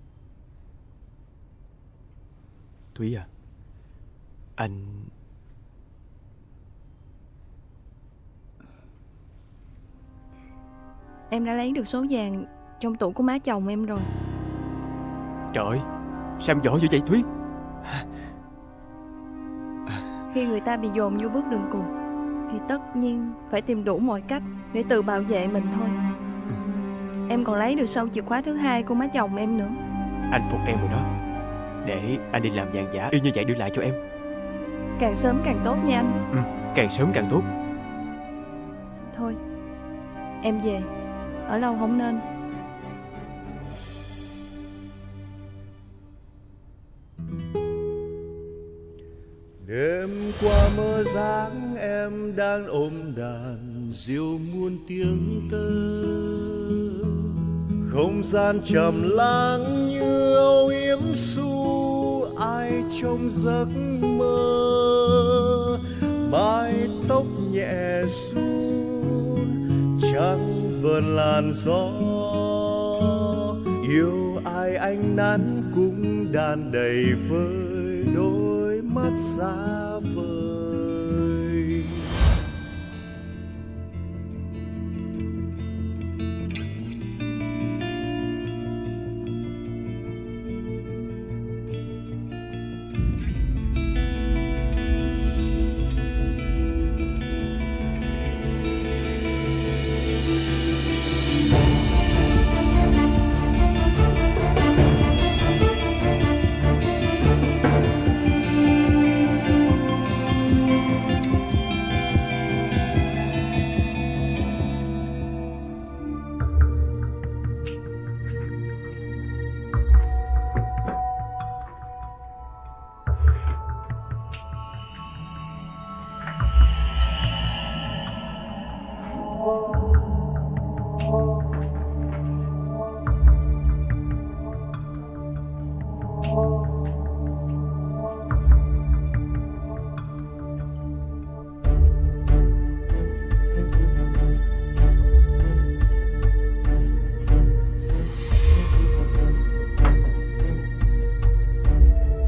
Thúy à, anh... Em đã lấy được số vàng trong tủ của má chồng em rồi. Trời ơi, sao em giỏi dữ vậy Thúy? Khi người ta bị dồn vô bước đường cùng thì tất nhiên phải tìm đủ mọi cách để tự bảo vệ mình thôi. Em còn lấy được sâu chìa khóa thứ hai của má chồng em nữa. Anh phục em rồi đó. Để anh đi làm vàng giả y như vậy đưa lại cho em. Càng sớm càng tốt nha anh. Càng sớm càng tốt. Thôi em về, ở lâu không nên. Đêm qua mơ dáng em đang ôm đàn diều muôn tiếng tơ, không gian trầm lắng như âu yếm su ai trong giấc mơ. Mái tóc nhẹ run trắng vờn làn gió, yêu ai anh nắn cũng đàn đầy vơi đôi mắt xa vời.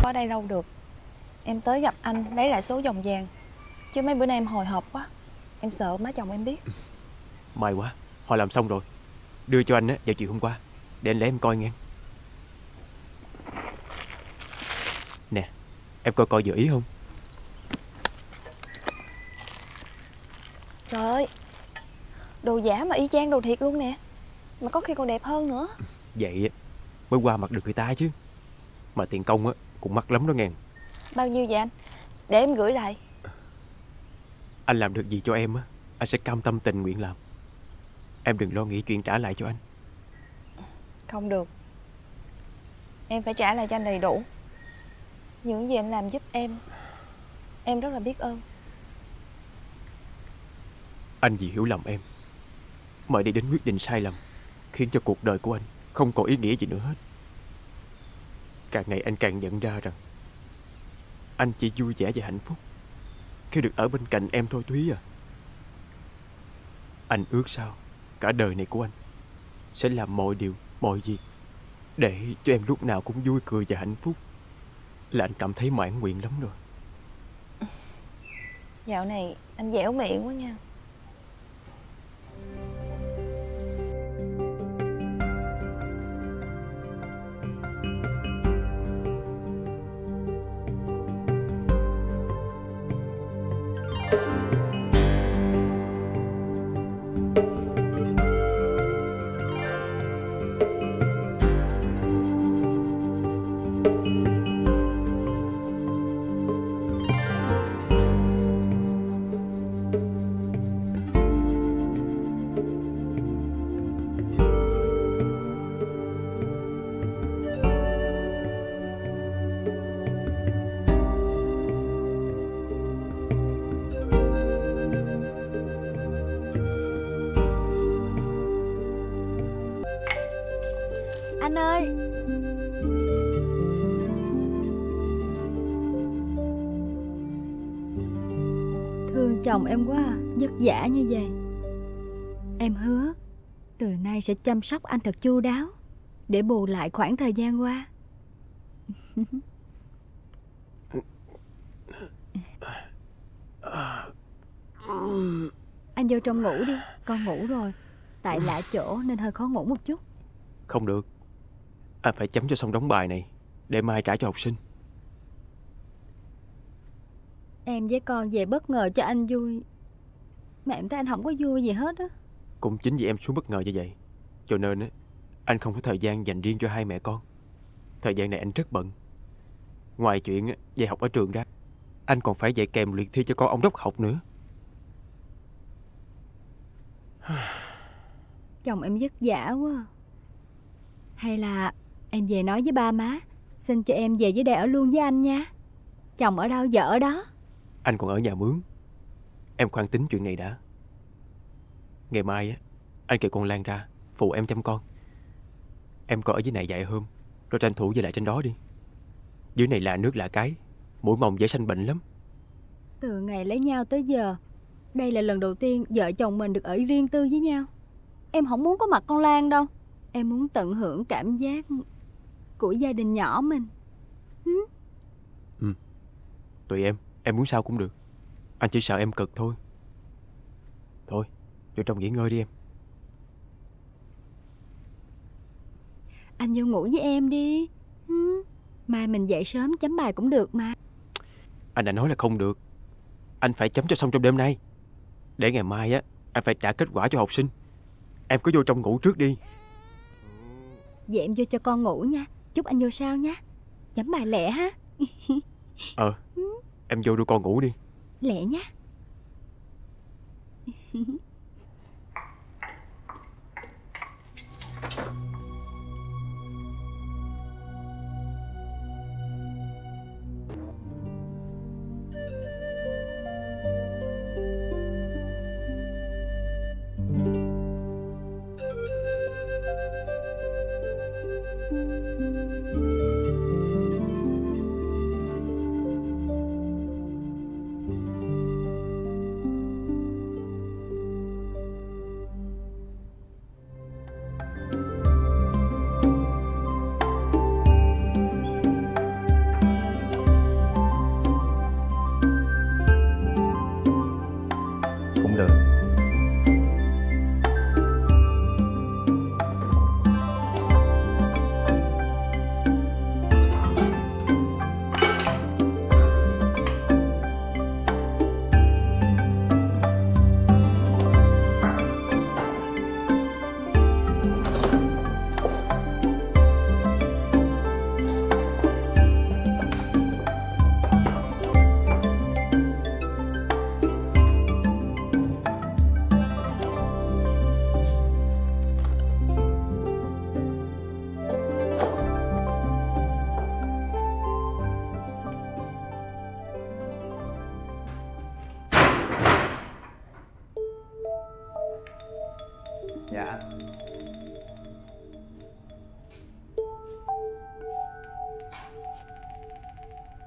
ở đây lâu được. Em tới gặp anh lấy lại số vòng vàng, chứ mấy bữa nay em hồi hộp quá. Em sợ má chồng em biết. May quá, họ làm xong rồi. Đưa cho anh á vào chiều hôm qua, để anh lấy em coi nghe. Nè, em coi vừa ý không? Trời ơi, đồ giả mà y chang đồ thiệt luôn nè. Mà có khi còn đẹp hơn nữa. Vậy á mới qua mặt được người ta chứ. Mà tiền công á cũng mắc lắm đó nghe. Bao nhiêu vậy anh? Để em gửi lại. Anh làm được gì cho em á, anh sẽ cam tâm tình nguyện làm. Em đừng lo nghĩ chuyện trả lại cho anh. Không được, em phải trả lại cho anh đầy đủ. Những gì anh làm giúp em rất là biết ơn. Anh vì hiểu lầm em mà đi đến quyết định sai lầm, khiến cho cuộc đời của anh không còn ý nghĩa gì nữa hết. Càng ngày anh càng nhận ra rằng anh chỉ vui vẻ và hạnh phúc khi được ở bên cạnh em thôi Thúy à. Anh ước sao cả đời này của anh sẽ làm mọi điều, mọi việc để cho em lúc nào cũng vui cười và hạnh phúc, là anh cảm thấy mãn nguyện lắm rồi. Dạo này anh dẻo miệng quá nha. Anh ơi, thương chồng em quá à, vất vả như vậy. Em hứa từ nay sẽ chăm sóc anh thật chu đáo để bù lại khoảng thời gian qua. Anh vô trong ngủ đi, con ngủ rồi. Tại lạ chỗ nên hơi khó ngủ một chút. Không được, anh phải chấm cho xong đống bài này để mai trả cho học sinh. Em với con về bất ngờ cho anh vui, mà em thấy anh không có vui gì hết á. Cũng chính vì em xuống bất ngờ như vậy, cho nên á anh không có thời gian dành riêng cho hai mẹ con. Thời gian này anh rất bận. Ngoài chuyện dạy học ở trường ra, anh còn phải dạy kèm luyện thi cho con ông đốc học nữa. Chồng em vất vả quá. Hay là em về nói với ba má xin cho em về dưới đây ở luôn với anh nha. Chồng ở đâu vợ ở đó. Anh còn ở nhà mướn. Em khoan tính chuyện này đã. Ngày mai á anh kêu con Lan ra phụ em chăm con. Em coi ở dưới này vài hôm rồi tranh thủ về lại trên đó đi. Dưới này lạ nước lạ cái, mũi mồng dễ sanh bệnh lắm. Từ ngày lấy nhau tới giờ, đây là lần đầu tiên vợ chồng mình được ở riêng tư với nhau. Em không muốn có mặt con Lan đâu. Em muốn tận hưởng cảm giác của gia đình nhỏ mình. Tùy em muốn sao cũng được. Anh chỉ sợ em cực thôi. Thôi, vô trong nghỉ ngơi đi em. Anh vô ngủ với em đi. Mai mình dậy sớm chấm bài cũng được mà. Anh đã nói là không được. Anh phải chấm cho xong trong đêm nay, để ngày mai á anh phải trả kết quả cho học sinh. Em cứ vô trong ngủ trước đi. Vậy em vô cho con ngủ nha. Chúc anh vô sau nha. Chấm bài lẹ ha. Em vô đưa con ngủ đi. Lẹ nha.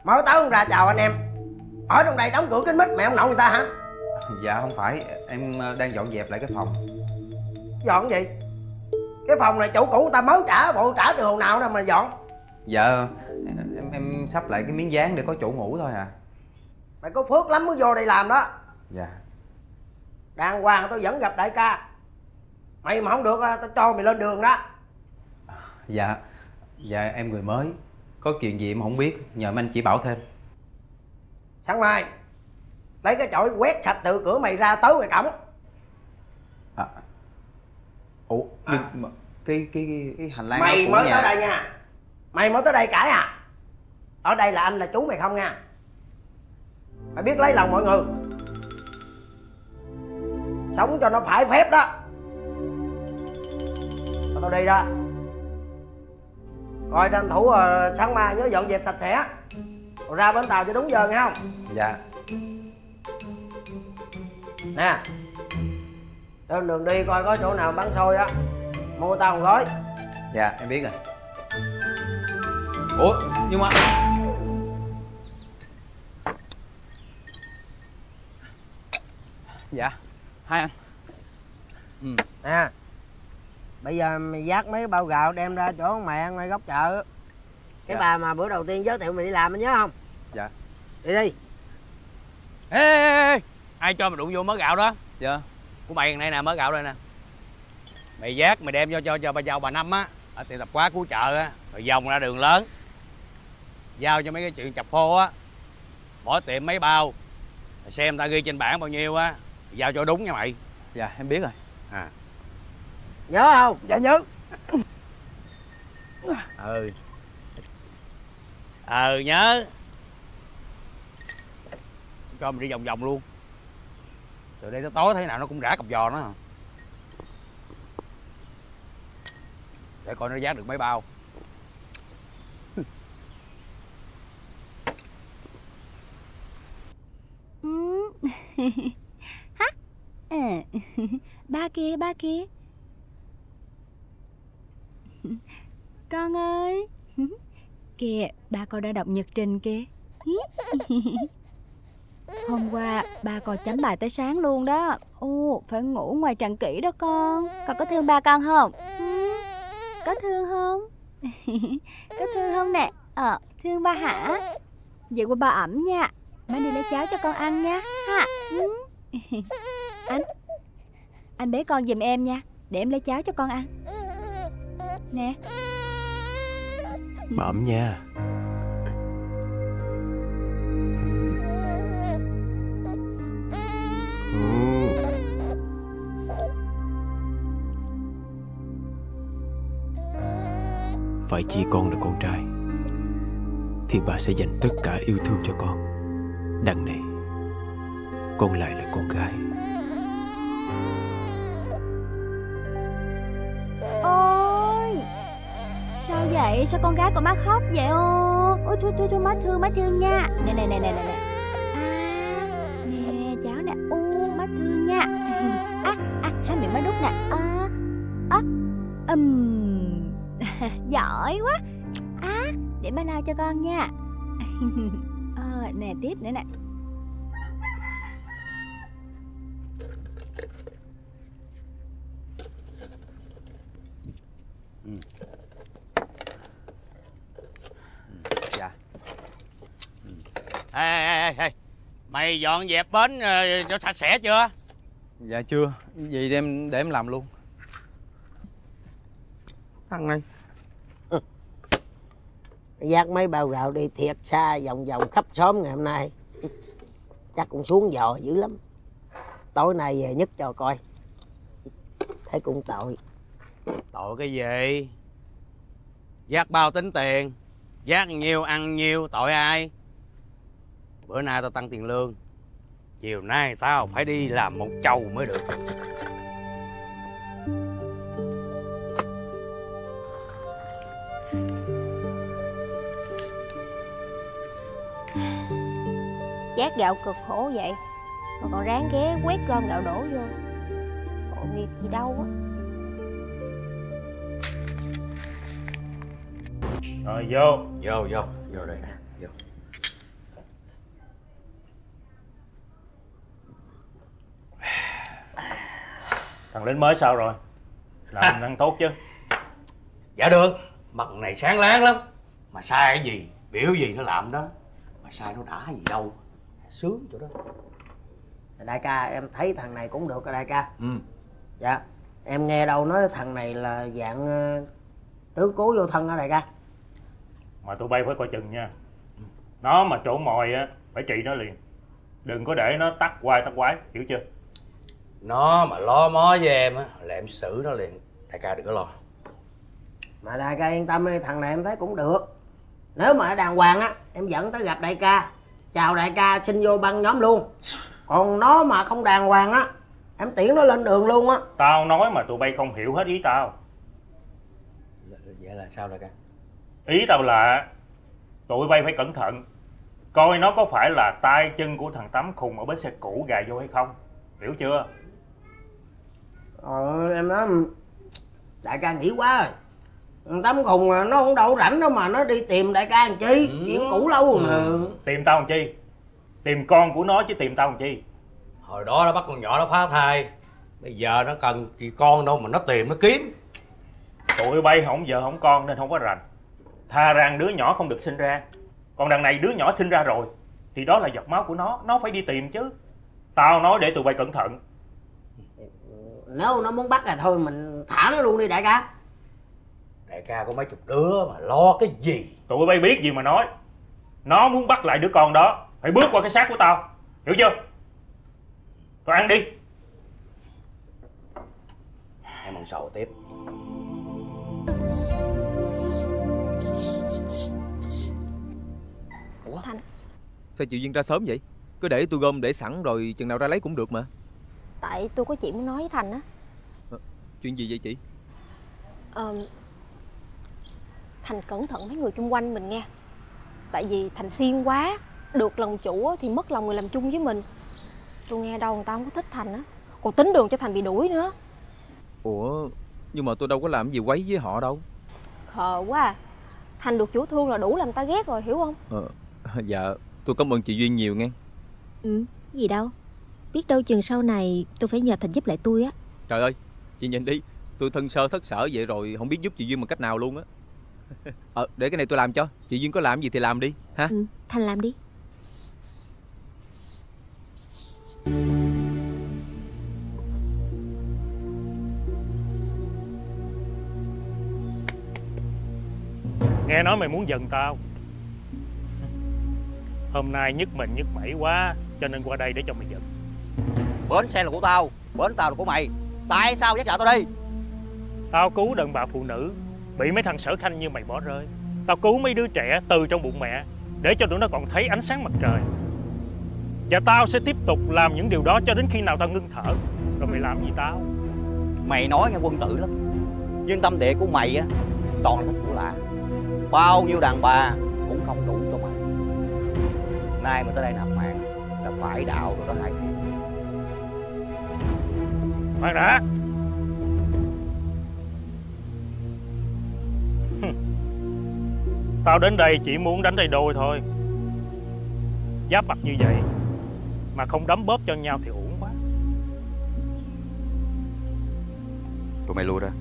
Mới tới không ra chào anh em. Ở trong đây đóng cửa kín mít mẹ ông nội người ta hả? Dạ không phải, em đang dọn dẹp lại cái phòng. Dọn gì? Cái phòng này chủ cũ người ta mới trả, bộ trả từ hồi nào đâu mà dọn. Dạ em sắp lại cái miếng dán để có chỗ ngủ thôi à. Mày có phước lắm mới vô đây làm đó. Dạ. Đàng hoàng tôi vẫn gặp đại ca. Mày mà không được tao cho mày lên đường đó. Dạ em người mới, có chuyện gì em không biết, nhờ mấy anh chỉ bảo thêm. Sáng mai lấy cái chổi quét sạch từ cửa mày ra tới ngoài cổng. Ủa nhưng mà cái hành lang mày của mới nhà... tới đây nha. Mày mới tới đây cãi à? Ở đây là anh là chú mày không nha. Mày biết lấy lòng mọi người, sống cho nó phải phép đó. Tao đi đó. Coi tranh thủ sáng mai nhớ dọn dẹp sạch sẽ rồi ra bến tàu cho đúng giờ nghe không? Dạ. Nè, trên đường đi coi có chỗ nào bán xôi á, mua tao một gói. Dạ em biết rồi. Ủa nhưng mà dạ hai anh. Nè, bây giờ mày vác mấy cái bao gạo đem ra chỗ mẹ ngoài góc chợ. Cái bà mà bữa đầu tiên giới thiệu mày đi làm, mày nhớ không? Dạ. Đi đi. Ê, ai cho mày đụng vô mớ gạo đó? Dạ. Của mày này nè, mớ gạo đây nè. Mày vác mày đem cho bà giàu bà Năm á, ở tiệm tạp hóa của chợ á, rồi vòng ra đường lớn. Giao cho mấy cái chuyện chập phô á, bỏ tiệm mấy bao, rồi xem ta ghi trên bảng bao nhiêu á, giao cho đúng nha mày. Dạ em biết rồi. À. Nhớ không? Dạ nhớ. Nhớ. Cho mình đi vòng vòng luôn. Từ đây tới tối thế nào nó cũng rã cặp giò nó. Để coi nó vác được mấy bao. Ba kia. Con ơi. Kìa, ba con đã đọc nhật trình kìa. Hôm qua ba con chấm bài tới sáng luôn đó. Ồ, phải ngủ ngoài tràn kỹ đó con. Con có thương ba con không? Có thương không? Có thương không nè? Thương ba hả? Vậy qua ba ẩm nha. Má đi lấy cháo cho con ăn nha ha. Anh bế con giùm em nha, để em lấy cháo cho con ăn. Nè. Bà ẩm nha. Phải chi con là con trai thì bà sẽ dành tất cả yêu thương cho con. Đằng này con lại là con gái. Ôi, sao vậy? Sao con gái của má khóc vậy ô? Ôi thôi má thương nha. Nè. Nè cháu nè. Ô má thương nha. Hai miệng má đút nè. Giỏi quá. Để má lau cho con nha. Nè tiếp nữa nè. Dạ. Ê, mày dọn dẹp bến cho sạch sẽ chưa? Dạ chưa. Vậy để em làm luôn. Thằng này Dắt mấy bao gạo đi thiệt xa vòng vòng khắp xóm ngày hôm nay. Chắc cũng xuống giò dữ lắm. Tối nay về nhất cho coi. Thấy cũng tội. Tội cái gì? Vác bao tính tiền, vác nhiêu ăn nhiêu, tội ai? Bữa nay tao tăng tiền lương, chiều nay tao phải đi làm một chầu mới được. Vác gạo cực khổ vậy mà còn ráng ghé quét gom gạo đổ vô. Tội nghiệp gì đâu á. Rồi vô đây nè, vô. Thằng lính mới sao rồi? Làm ăn tốt chứ? Dạ được. Mặt này sáng láng lắm. Mà sai cái gì, biểu gì nó làm đó. Mà sai nó đã gì đâu. Sướng chỗ đó. Đại ca, em thấy thằng này cũng được rồi đại ca. Ừ. Dạ. Em nghe đâu nói thằng này là dạng tứ cố vô thân hả đại ca? Mà tụi bay phải coi chừng nha. Nó mà trổ mồi á, phải trị nó liền. Đừng có để nó tắc quái, hiểu chưa? Nó mà lo mó với em á là em xử nó liền. Đại ca đừng có lo. Mà đại ca yên tâm đi, thằng này em thấy cũng được. Nếu mà đàng hoàng á, em dẫn tới gặp đại ca. Chào đại ca, xin vô băng nhóm luôn. Còn nó mà không đàng hoàng á, em tiễn nó lên đường luôn á. Tao nói mà tụi bay không hiểu hết ý tao. Vậy là sao đại ca? Ý tao là tụi bay phải cẩn thận, coi nó có phải là tay chân của thằng Tắm khùng ở bến xe cũ gài vô hay không, hiểu chưa? Em nói đại ca nghĩ quá rồi. Thằng Tắm khùng nó không đâu rảnh đâu mà nó đi tìm đại ca làm chi. Chuyện cũ lâu rồi mà. Tìm tao làm chi? Tìm con của nó chứ tìm tao làm chi? Hồi đó nó bắt con nhỏ nó phá thai. Bây giờ nó cần gì con đâu mà nó tìm nó kiếm. Tụi bay không vợ không con nên không có rành. Thà rằng đứa nhỏ không được sinh ra. Còn đằng này đứa nhỏ sinh ra rồi thì đó là giọt máu của nó phải đi tìm chứ. Tao nói để tụi bay cẩn thận. Nếu nó muốn bắt là thôi mình thả nó luôn đi đại ca. Đại ca có mấy chục đứa mà lo cái gì? Tụi bay biết gì mà nói. Nó muốn bắt lại đứa con đó phải bước qua cái xác của tao, hiểu chưa? Tao ăn đi. Em ăn sầu tiếp. Ủa Thành, sao chị Duyên ra sớm vậy? Cứ để tôi gom để sẵn rồi chừng nào ra lấy cũng được mà. tại tôi có chuyện muốn nói với Thành á. Chuyện gì vậy chị? Thành cẩn thận mấy người chung quanh mình nghe. Tại vì Thành siêng quá, được lòng chủ thì mất lòng người làm chung với mình. Tôi nghe đâu người ta không có thích Thành á, còn tính đường cho Thành bị đuổi nữa. Ủa, nhưng mà tôi đâu có làm gì quấy với họ đâu. Khờ quá à. Thành được chủ thương là đủ làm ta ghét rồi, hiểu không? Dạ, tôi cảm ơn chị Duyên nhiều nghe. Gì đâu. Biết đâu chừng sau này tôi phải nhờ Thành giúp lại tôi á. Trời ơi, chị nhìn đi, tôi thân sơ thất sở vậy rồi không biết giúp chị Duyên bằng cách nào luôn á. Để cái này tôi làm cho. Chị Duyên có làm gì thì làm đi ha. Thành làm đi. Nghe nói mày muốn giận tao. Hôm nay nhức mình nhức mẩy quá cho nên qua đây để cho mày giận. Bến xe là của tao, bến tao là của mày. Tại sao dắt vợ tao đi? Tao cứu đàn bà phụ nữ bị mấy thằng sở khanh như mày bỏ rơi. Tao cứu mấy đứa trẻ từ trong bụng mẹ để cho tụi nó còn thấy ánh sáng mặt trời. Và tao sẽ tiếp tục làm những điều đó cho đến khi nào tao ngưng thở. Rồi mày làm gì tao? Mày nói nghe quân tử lắm, nhưng tâm địa của mày á toàn là thích của lạ. Bao nhiêu đàn bà cũng không đủ cho mày. Nay mà tới đây nạp mạng là phải đạo rồi đó hai chuyện. Khoan đã. Tao đến đây chỉ muốn đánh tay đôi thôi. Giáp mặt như vậy mà không đấm bóp cho nhau thì uổng quá. Tụi mày lui ra.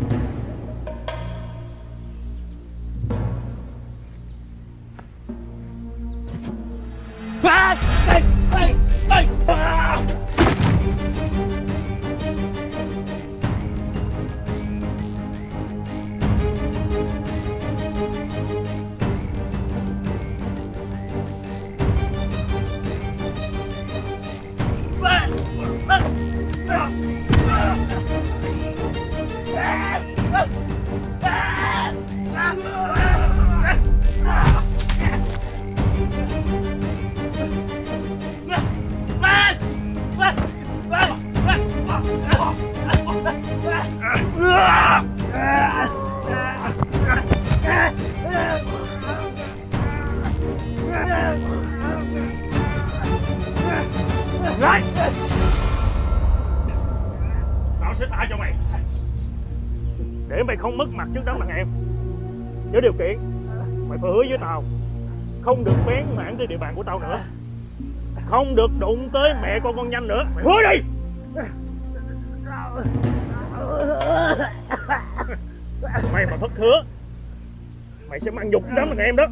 Tao sẽ tha cho mày để mày không mất mặt trước đám đàn em. Với điều kiện mày phải hứa với tao không được bén mảng tới địa bàn của tao nữa, không được đụng tới mẹ con nhanh nữa. Mày hứa đi. Mày mà thất hứa, mày sẽ mang nhục đám anh em đó.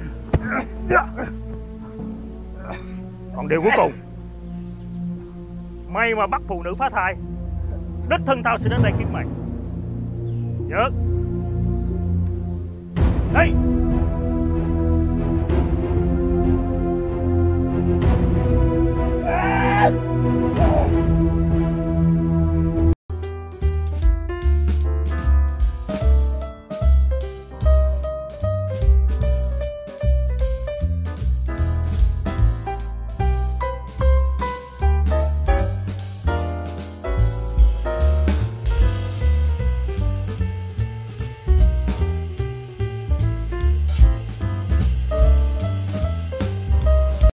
Còn điều cuối cùng, mày mà bắt phụ nữ phá thai, đích thân tao sẽ đến đây kiếm mày. Nhớ. Đây.